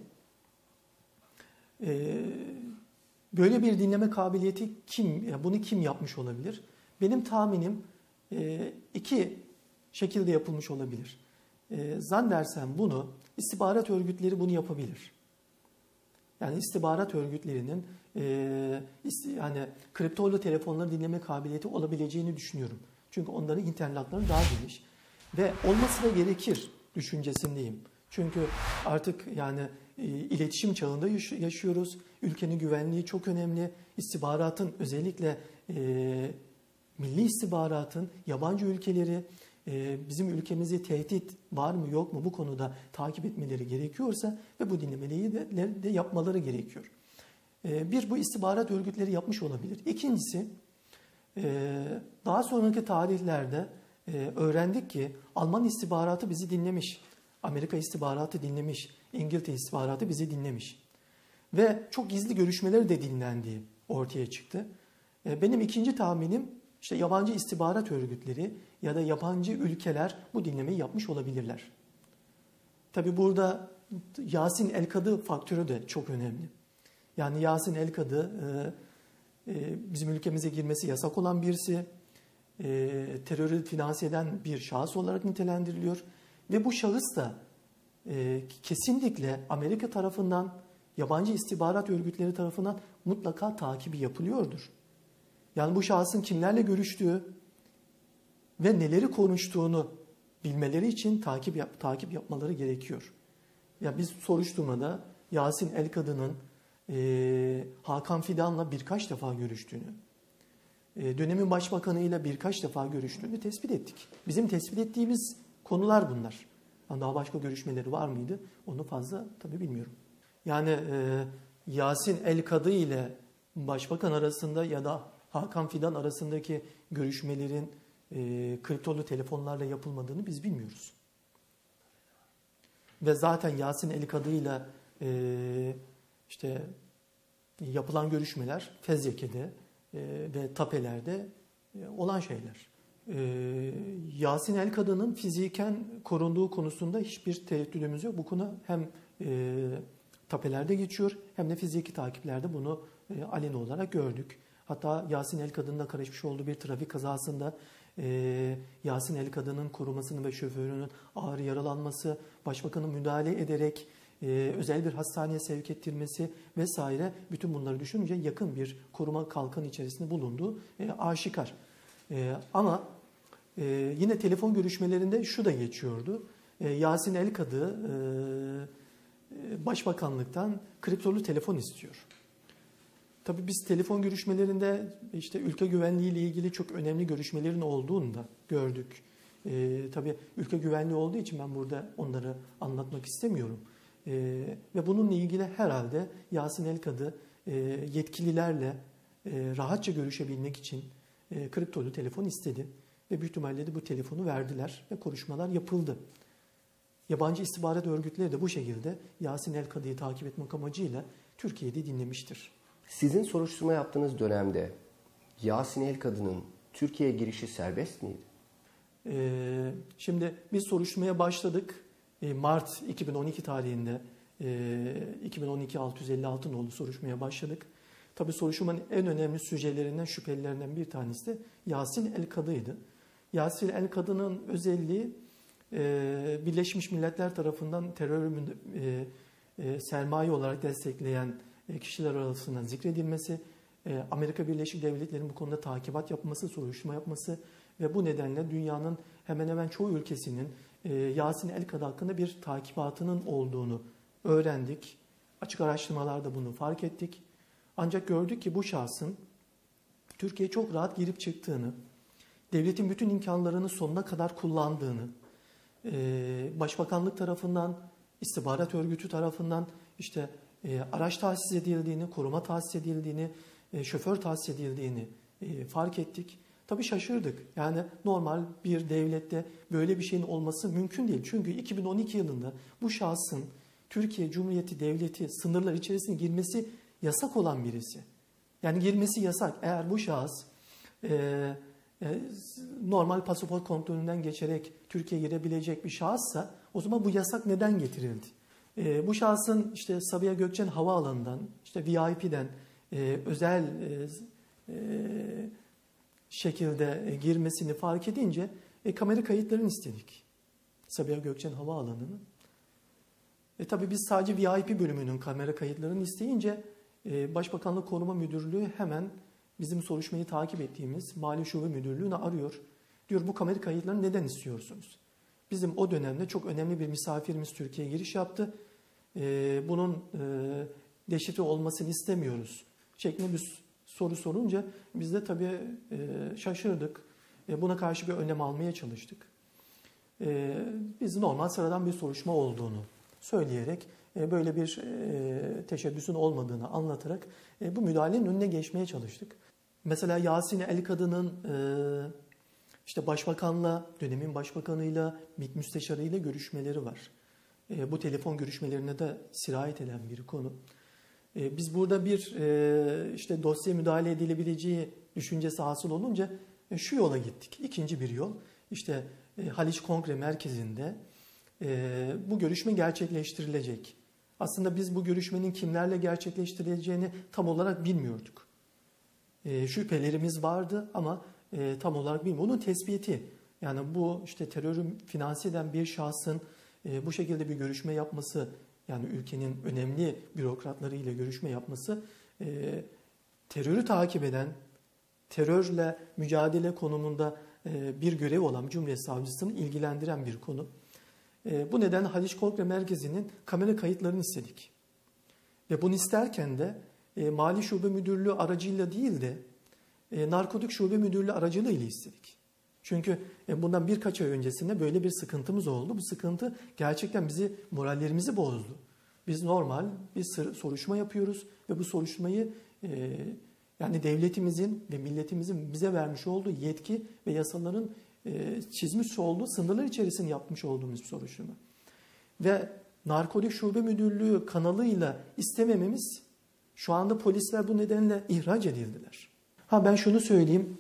e, böyle bir dinleme kabiliyeti kim, yani bunu kim yapmış olabilir? Benim tahminim e, iki şekilde yapılmış olabilir. E, zannedersem bunu istihbarat örgütleri bunu yapabilir. Yani istihbarat örgütlerinin e, yani kriptolu telefonları dinleme kabiliyeti olabileceğini düşünüyorum. Çünkü onların internatları daha geniş ve olması da gerekir düşüncesindeyim. Çünkü artık yani e, iletişim çağında yaşıyoruz. Ülkenin güvenliği çok önemli. İstihbaratın özellikle e, milli istihbaratın yabancı ülkeleri e, bizim ülkemizi tehdit var mı yok mu bu konuda takip etmeleri gerekiyorsa ve bu dinlemeleri de, de yapmaları gerekiyor. E, bir, bu istihbarat örgütleri yapmış olabilir. İkincisi, e, daha sonraki tarihlerde e, öğrendik ki Alman istihbaratı bizi dinlemiş. Amerika istihbaratı dinlemiş. İngiltere istihbaratı bizi dinlemiş. Ve çok gizli görüşmeleri de dinlendiği ortaya çıktı. E, benim ikinci tahminim, İşte yabancı istihbarat örgütleri ya da yabancı ülkeler bu dinlemeyi yapmış olabilirler. Tabi burada Yasin El-Kadı faktörü de çok önemli. Yani Yasin El-Kadı e, e, bizim ülkemize girmesi yasak olan birisi, e, terörü finanse eden bir şahıs olarak nitelendiriliyor. Ve bu şahıs da e, kesinlikle Amerika tarafından, yabancı istihbarat örgütleri tarafından mutlaka takibi yapılıyordur. Yani bu şahsın kimlerle görüştüğü ve neleri konuştuğunu bilmeleri için takip yap, takip yapmaları gerekiyor. Ya biz soruşturmada Yasin El-Kadı'nın e, Hakan Fidan'la birkaç defa görüştüğünü, e, dönemin başbakanıyla birkaç defa görüştüğünü tespit ettik. Bizim tespit ettiğimiz konular bunlar. Yani daha başka görüşmeleri var mıydı? Onu fazla tabii bilmiyorum. Yani e, Yasin El-Kadı ile başbakan arasında ya da Hakan Fidan arasındaki görüşmelerin e, kriptolu telefonlarla yapılmadığını biz bilmiyoruz. Ve zaten Yasin El-Kadı ile e, işte yapılan görüşmeler fezleke'de e, ve tapelerde e, olan şeyler. E, Yasin El-Kadı'nın fiziken korunduğu konusunda hiçbir tereddüdümüz yok. Bu konu hem e, tapelerde geçiyor hem de fiziki takiplerde bunu e, aleni olarak gördük. Hatta Yasin El-Kadı'nın karışmış olduğu bir trafik kazasında e, Yasin El-Kadı'nın korumasının ve şoförünün ağır yaralanması, başbakanın müdahale ederek e, özel bir hastaneye sevk ettirmesi vesaire, bütün bunları düşününce yakın bir koruma kalkanı içerisinde bulunduğu e, aşikar. E, ama E, yine telefon görüşmelerinde şu da geçiyordu. E, Yasin Elkadı e, Başbakanlıktan kriptolu telefon istiyor. Tabii biz telefon görüşmelerinde işte ülke güvenliği ile ilgili çok önemli görüşmelerin olduğunu da gördük. E, tabii ülke güvenliği olduğu için ben burada onları anlatmak istemiyorum. E, ve bununla ilgili herhalde Yasin Elkadı e, yetkililerle e, rahatça görüşebilmek için e, kriptolu telefon istedi. Ve büyük ihtimalle de bu telefonu verdiler ve konuşmalar yapıldı. Yabancı istihbarat örgütleri de bu şekilde Yasin Elkadı'yı takip etmek amacıyla Türkiye'de dinlemiştir. Sizin soruşturma yaptığınız dönemde Yasin Elkadı'nın Türkiye'ye girişi serbest miydi? Ee, şimdi biz soruşturmaya başladık. Ee, Mart iki bin on iki tarihinde e, iki bin on iki altı yüz elli altı nolu soruşturmaya başladık. Tabii soruşturmanın en önemli süjelerinden, şüphelilerinden bir tanesi de Yasin Elkadı'ydı. Yasin Elkadı'nın özelliği e, Birleşmiş Milletler tarafından terör e, e, sermaye olarak destekleyen kişiler arasında zikredilmesi, Amerika Birleşik Devletleri'nin bu konuda takibat yapması, soruşturma yapması ve bu nedenle dünyanın hemen hemen çoğu ülkesinin Yasin Elkadı hakkında bir takibatının olduğunu öğrendik. Açık araştırmalarda bunu fark ettik. Ancak gördük ki bu şahsın Türkiye'ye çok rahat girip çıktığını, devletin bütün imkanlarını sonuna kadar kullandığını, Başbakanlık tarafından, istihbarat örgütü tarafından işte E, araç tahsis edildiğini, koruma tahsis edildiğini, e, şoför tahsis edildiğini e, fark ettik. Tabii şaşırdık. Yani normal bir devlette böyle bir şeyin olması mümkün değil. Çünkü iki bin on iki yılında bu şahsın Türkiye Cumhuriyeti Devleti sınırları içerisine girmesi yasak olan birisi. Yani girmesi yasak. Eğer bu şahıs e, e, normal pasaport kontrolünden geçerek Türkiye'ye girebilecek bir şahıssa o zaman bu yasak neden getirildi? E, bu şahsın işte Sabiha Gökçen Havaalanı'ndan, işte V I P'den e, özel e, e, şekilde girmesini fark edince e, kamera kayıtlarını istedik. Sabiha Gökçen Havaalanı'nın. E, tabii biz sadece V I P bölümünün kamera kayıtlarını isteyince e, Başbakanlık Koruma Müdürlüğü hemen bizim soruşturmayı takip ettiğimiz Mali Şube Müdürlüğü'nü arıyor. Diyor bu kamera kayıtlarını neden istiyorsunuz? Bizim o dönemde çok önemli bir misafirimiz Türkiye'ye giriş yaptı. Ee, bunun e, deşifre olmasını istemiyoruz şeklinde bir soru sorunca biz de tabii e, şaşırdık. E, buna karşı bir önlem almaya çalıştık. E, biz normal sıradan bir soruşturma olduğunu söyleyerek e, böyle bir e, teşebbüsün olmadığını anlatarak e, bu müdahalenin önüne geçmeye çalıştık. Mesela Yasin Elkadı'nın e, İşte başbakanla, dönemin başbakanıyla, MİT müsteşarıyla görüşmeleri var. E, bu telefon görüşmelerine de sirayet eden bir konu. E, biz burada bir e, işte dosya müdahale edilebileceği düşüncesi hasıl olunca e, şu yola gittik. İkinci bir yol. İşte e, Haliç Kongre Merkezi'nde e, bu görüşme gerçekleştirilecek. Aslında biz bu görüşmenin kimlerle gerçekleştirileceğini tam olarak bilmiyorduk. E, şüphelerimiz vardı ama E, tam olarak bilmiyorum. Onun tespiti yani bu işte terörü finanse eden bir şahsın e, bu şekilde bir görüşme yapması yani ülkenin önemli bürokratlarıyla görüşme yapması e, terörü takip eden terörle mücadele konumunda e, bir görev olan Cumhuriyet Savcısını ilgilendiren bir konu. E, bu nedenle Haliç Kongre Merkezi'nin kamera kayıtlarını istedik. Ve bunu isterken de e, Mali Şube Müdürlüğü aracıyla değil de E, Narkotik Şube Müdürlüğü aracılığıyla istedik. Çünkü e, bundan birkaç ay öncesinde böyle bir sıkıntımız oldu. Bu sıkıntı gerçekten bizi, morallerimizi bozdu. Biz normal bir soruşturma yapıyoruz ve bu soruşturmayı e, yani devletimizin ve milletimizin bize vermiş olduğu yetki ve yasaların e, çizmiş olduğu sınırlar içerisinde yapmış olduğumuz bir soruşturma. Ve Narkotik Şube Müdürlüğü kanalıyla istemememiz şu anda polisler bu nedenle ihraç edildiler. Ha ben şunu söyleyeyim.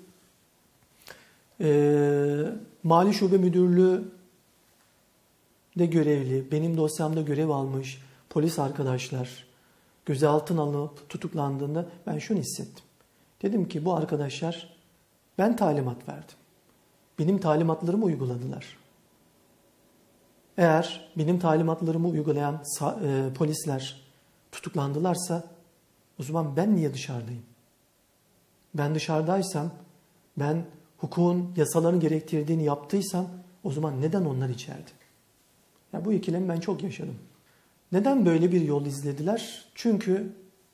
Ee, Mali Şube Müdürlüğü de görevli, benim dosyamda görev almış polis arkadaşlar gözaltına alınıp tutuklandığında ben şunu hissettim. Dedim ki bu arkadaşlar ben talimat verdim. Benim talimatlarımı uyguladılar. Eğer benim talimatlarımı uygulayan e, polisler tutuklandılarsa o zaman ben niye dışarıdayım? Ben dışarıdaysam ben hukukun, yasaların gerektirdiğini yaptıysam o zaman neden onlar içeride? Ya bu ikilemi ben çok yaşadım. Neden böyle bir yol izlediler? Çünkü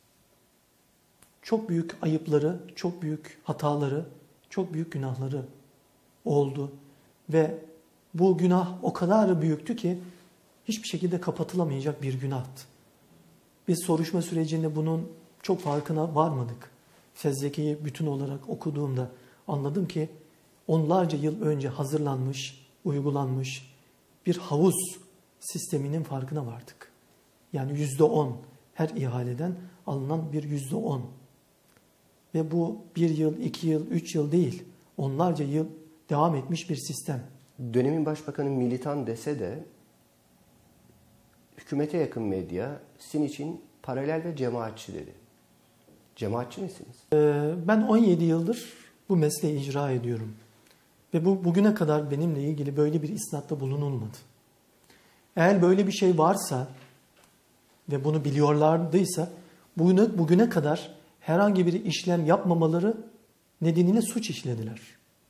çok büyük ayıpları, çok büyük hataları, çok büyük günahları oldu. Ve bu günah o kadar büyüktü ki hiçbir şekilde kapatılamayacak bir günahtı. Biz soruşturma sürecinde bunun çok farkına varmadık. Fezleke'yi bütün olarak okuduğumda anladım ki onlarca yıl önce hazırlanmış, uygulanmış bir havuz sisteminin farkına vardık. Yani yüzde on her ihaleden alınan bir yüzde on. Ve bu bir yıl, iki yıl, üç yıl değil, onlarca yıl devam etmiş bir sistem. Dönemin başbakanı militan dese de hükümete yakın medya sizin için paralel ve cemaatçi dedi. Cemaatçi misiniz? Ee, ben on yedi yıldır bu mesleği icra ediyorum. Ve bu bugüne kadar benimle ilgili böyle bir isnatta bulunulmadı. Eğer böyle bir şey varsa ve bunu biliyorlardıysa bugüne, bugüne kadar herhangi bir işlem yapmamaları nedeniyle suç işlediler.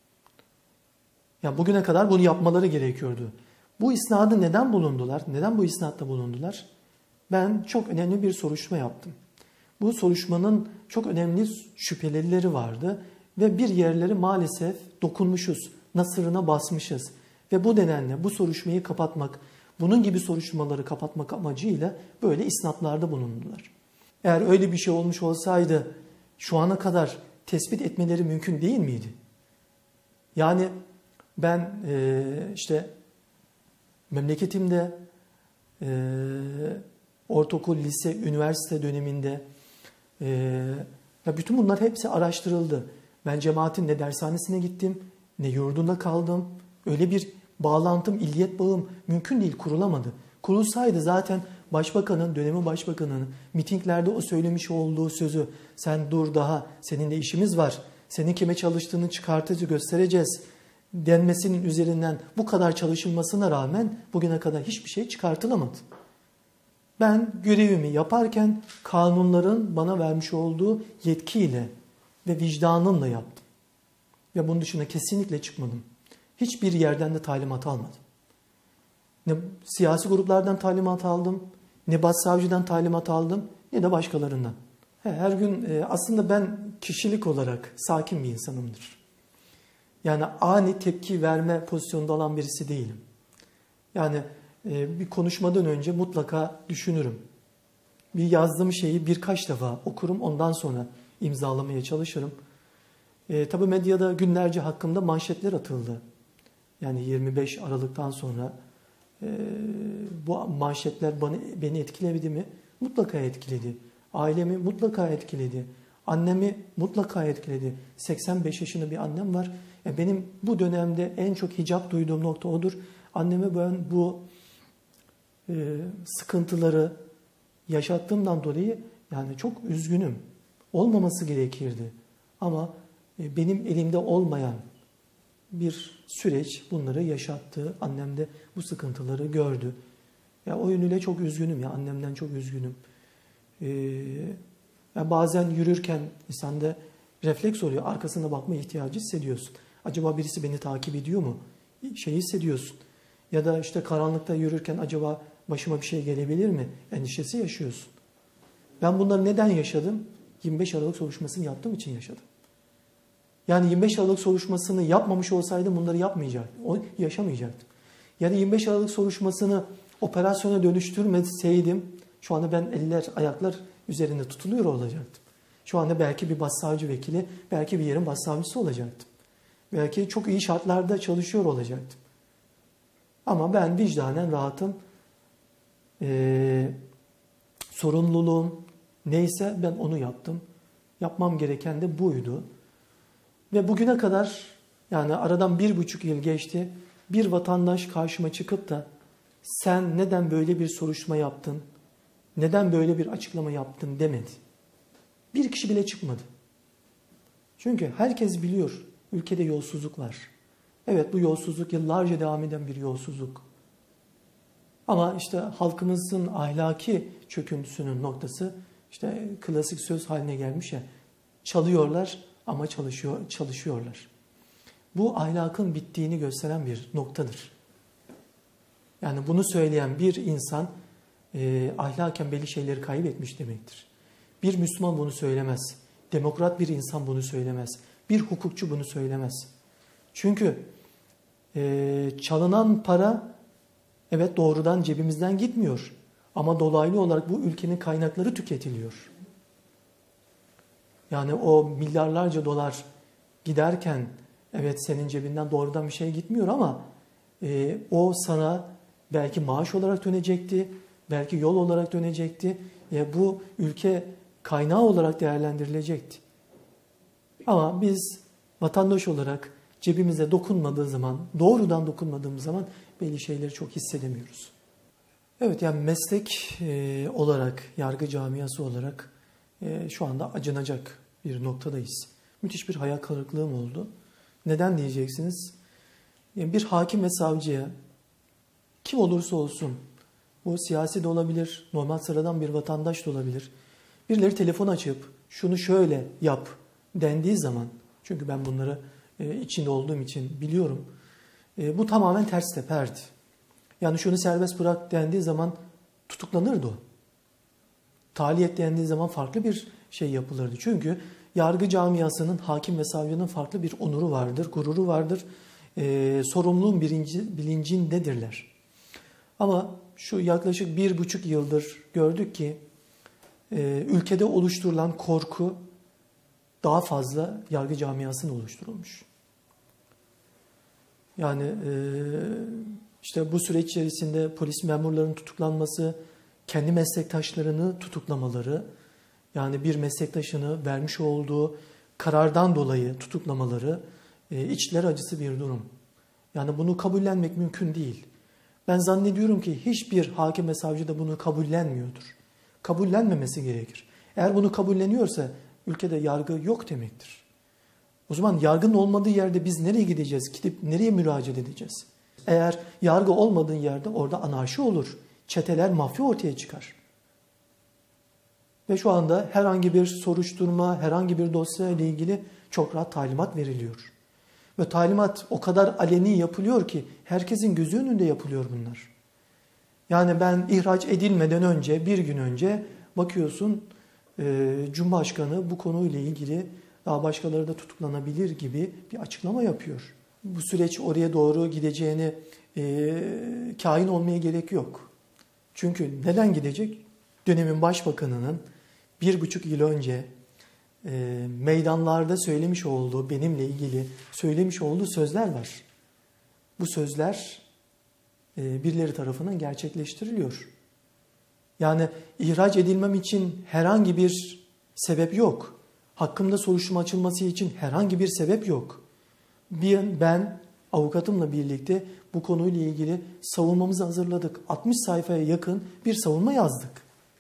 Yani bugüne kadar bunu yapmaları gerekiyordu. Bu isnadı neden bulundular? Neden bu isnatta bulundular? Ben çok önemli bir soruşturma yaptım. Bu soruşturmanın çok önemli şüphelileri vardı ve bir yerleri maalesef dokunmuşuz, nasırına basmışız. Ve bu nedenle bu soruşturmayı kapatmak, bunun gibi soruşturmaları kapatmak amacıyla böyle isnatlarda bulundular. Eğer öyle bir şey olmuş olsaydı şu ana kadar tespit etmeleri mümkün değil miydi? Yani ben e, işte memleketimde e, ortaokul, lise, üniversite döneminde e, ya bütün bunlar hepsi araştırıldı. Ben cemaatin ne dershanesine gittim, ne yurdunda kaldım. Öyle bir bağlantım, illiyet bağım mümkün değil, kurulamadı. Kurulsaydı zaten başbakanın, dönemin başbakanının mitinglerde o söylemiş olduğu sözü sen dur daha seninle işimiz var, senin kime çalıştığını çıkartıcı göstereceğiz denmesinin üzerinden bu kadar çalışılmasına rağmen bugüne kadar hiçbir şey çıkartılamadı. Ben görevimi yaparken kanunların bana vermiş olduğu yetkiyle ve vicdanımla yaptım. Ve bunun dışında kesinlikle çıkmadım. Hiçbir yerden de talimat almadım. Ne siyasi gruplardan talimat aldım, ne başsavcıdan talimat aldım, ne de başkalarından. Her gün aslında ben kişilik olarak sakin bir insanımdır. Yani ani tepki verme pozisyonunda olan birisi değilim. Yani bir konuşmadan önce mutlaka düşünürüm. Bir yazdığım şeyi birkaç defa okurum, ondan sonra imzalamaya çalışırım. E, tabii medyada günlerce hakkında manşetler atıldı. Yani yirmi beş Aralık'tan sonra e, bu manşetler bana, beni etkiledi mi? Mutlaka etkiledi. Ailemi mutlaka etkiledi. Annemi mutlaka etkiledi. seksen beş yaşında bir annem var. E, benim bu dönemde en çok hicap duyduğum nokta odur. Anneme ben bu e, sıkıntıları yaşattığımdan dolayı yani çok üzgünüm. Olmaması gerekirdi. Ama e, benim elimde olmayan bir süreç bunları yaşattı. Annem de bu sıkıntıları gördü. Ya o yönüyle çok üzgünüm ya. Annemden çok üzgünüm. Ee, ya bazen yürürken insanda refleks oluyor. Arkasına bakma ihtiyacı hissediyorsun. Acaba birisi beni takip ediyor mu? Şey hissediyorsun. Ya da işte karanlıkta yürürken acaba başıma bir şey gelebilir mi? Endişesi yaşıyorsun. Ben bunları neden yaşadım? yirmi beş Aralık soruşturmasını yaptığım için yaşadım. Yani yirmi beş Aralık soruşturmasını yapmamış olsaydım bunları yapmayacaktım. O yaşamayacaktım. Yani yirmi beş Aralık soruşturmasını operasyona dönüştürmeseydim şu anda ben eller ayaklar üzerinde tutuluyor olacaktım. Şu anda belki bir başsavcı vekili, belki bir yerin başsavcısı olacaktım. Belki çok iyi şartlarda çalışıyor olacaktım. Ama ben vicdanen rahatım. Ee, sorumluluğum neyse ben onu yaptım. Yapmam gereken de buydu. Ve bugüne kadar yani aradan bir buçuk yıl geçti. Bir vatandaş karşıma çıkıp da sen neden böyle bir soruşturma yaptın? Neden böyle bir açıklama yaptın demedi. Bir kişi bile çıkmadı. Çünkü herkes biliyor ülkede yolsuzluk var. Evet bu yolsuzluk yıllarca devam eden bir yolsuzluk. Ama işte halkımızın ahlaki çöküntüsünün noktası işte klasik söz haline gelmiş ya. Çalıyorlar ama çalışıyor, çalışıyorlar. bu ahlakın bittiğini gösteren bir noktadır. Yani bunu söyleyen bir insan e, ahlaken belli şeyleri kaybetmiş demektir. Bir Müslüman bunu söylemez. Demokrat bir insan bunu söylemez. Bir hukukçu bunu söylemez. Çünkü e, çalınan para evet doğrudan cebimizden gitmiyor. Ama dolaylı olarak bu ülkenin kaynakları tüketiliyor. Yani o milyarlarca dolar giderken evet senin cebinden doğrudan bir şey gitmiyor ama e, o sana belki maaş olarak dönecekti, belki yol olarak dönecekti. E, bu ülke kaynağı olarak değerlendirilecekti. Ama biz vatandaş olarak cebimize dokunmadığı zaman, doğrudan dokunmadığımız zaman belli şeyleri çok hissedemiyoruz. Evet, yani meslek e, olarak, yargı camiası olarak e, şu anda acınacak bir noktadayız. Müthiş bir hayal kırıklığım oldu. Neden diyeceksiniz? Yani bir hakim ve savcıya kim olursa olsun, bu siyasi de olabilir, normal sıradan bir vatandaş da olabilir. Birileri telefon açıp şunu şöyle yap dendiği zaman, çünkü ben bunları e, içinde olduğum için biliyorum, e, bu tamamen ters teperdi. Yani şunu serbest bırak dendiği zaman tutuklanırdı o. Tahliyet dendiği zaman farklı bir şey yapılırdı. Çünkü yargı camiasının, hakim ve savcının farklı bir onuru vardır, gururu vardır. E, sorumluluğun birinci, bilincindedirler. Ama şu yaklaşık bir buçuk yıldır gördük ki e, ülkede oluşturulan korku daha fazla yargı camiasına oluşturulmuş. Yani e, işte bu süreç içerisinde polis memurlarının tutuklanması, kendi meslektaşlarını tutuklamaları, yani bir meslektaşını vermiş olduğu karardan dolayı tutuklamaları e, içler acısı bir durum. Yani bunu kabullenmek mümkün değil. Ben zannediyorum ki hiçbir hakim ve savcı da bunu kabullenmiyordur. Kabullenmemesi gerekir. Eğer bunu kabulleniyorsa ülkede yargı yok demektir. O zaman yargının olmadığı yerde biz nereye gideceğiz? Gidip nereye müracaat edeceğiz? Eğer yargı olmadığı yerde orada anarşi olur. Çeteler, mafya ortaya çıkar. Ve şu anda herhangi bir soruşturma, herhangi bir dosya ile ilgili çok rahat talimat veriliyor. Ve talimat o kadar aleni yapılıyor ki herkesin gözü önünde yapılıyor bunlar. Yani ben ihraç edilmeden önce, bir gün önce bakıyorsun e, Cumhurbaşkanı bu konuyla ilgili daha başkaları da tutuklanabilir gibi bir açıklama yapıyor. Bu süreç oraya doğru gideceğini e, kain olmaya gerek yok. Çünkü neden gidecek? Dönemin başbakanının bir buçuk yıl önce e, meydanlarda söylemiş olduğu, benimle ilgili söylemiş olduğu sözler var. Bu sözler e, birileri tarafından gerçekleştiriliyor. Yani ihraç edilmem için herhangi bir sebep yok. Hakkımda soruşturma açılması için herhangi bir sebep yok. Bir, ben avukatımla birlikte bu konuyla ilgili savunmamızı hazırladık. altmış sayfaya yakın bir savunma yazdık.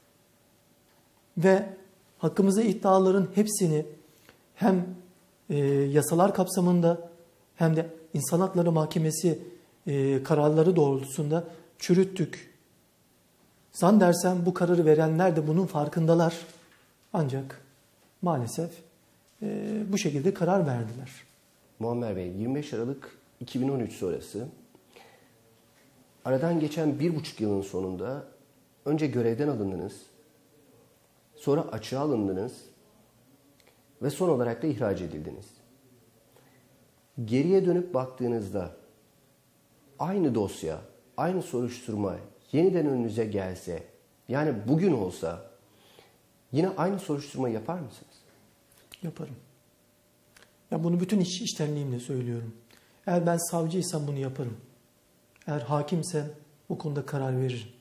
Ve hakkımızda iddiaların hepsini hem e, yasalar kapsamında hem de İnsan Hakları Mahkemesi e, kararları doğrultusunda çürüttük. Zannedersem bu kararı verenler de bunun farkındalar. Ancak maalesef e, bu şekilde karar verdiler. Muammer Bey, yirmi beş Aralık iki bin on üç sonrası aradan geçen bir buçuk yılın sonunda önce görevden alındınız, sonra açığa alındınız ve son olarak da ihraç edildiniz. Geriye dönüp baktığınızda aynı dosya, aynı soruşturma yeniden önünüze gelse, yani bugün olsa yine aynı soruşturmayı yapar mısınız? Yaparım. Ya bunu bütün iç içtenliğimle söylüyorum. Eğer ben savcıysam bunu yaparım. Eğer hakimsem bu konuda karar veririm.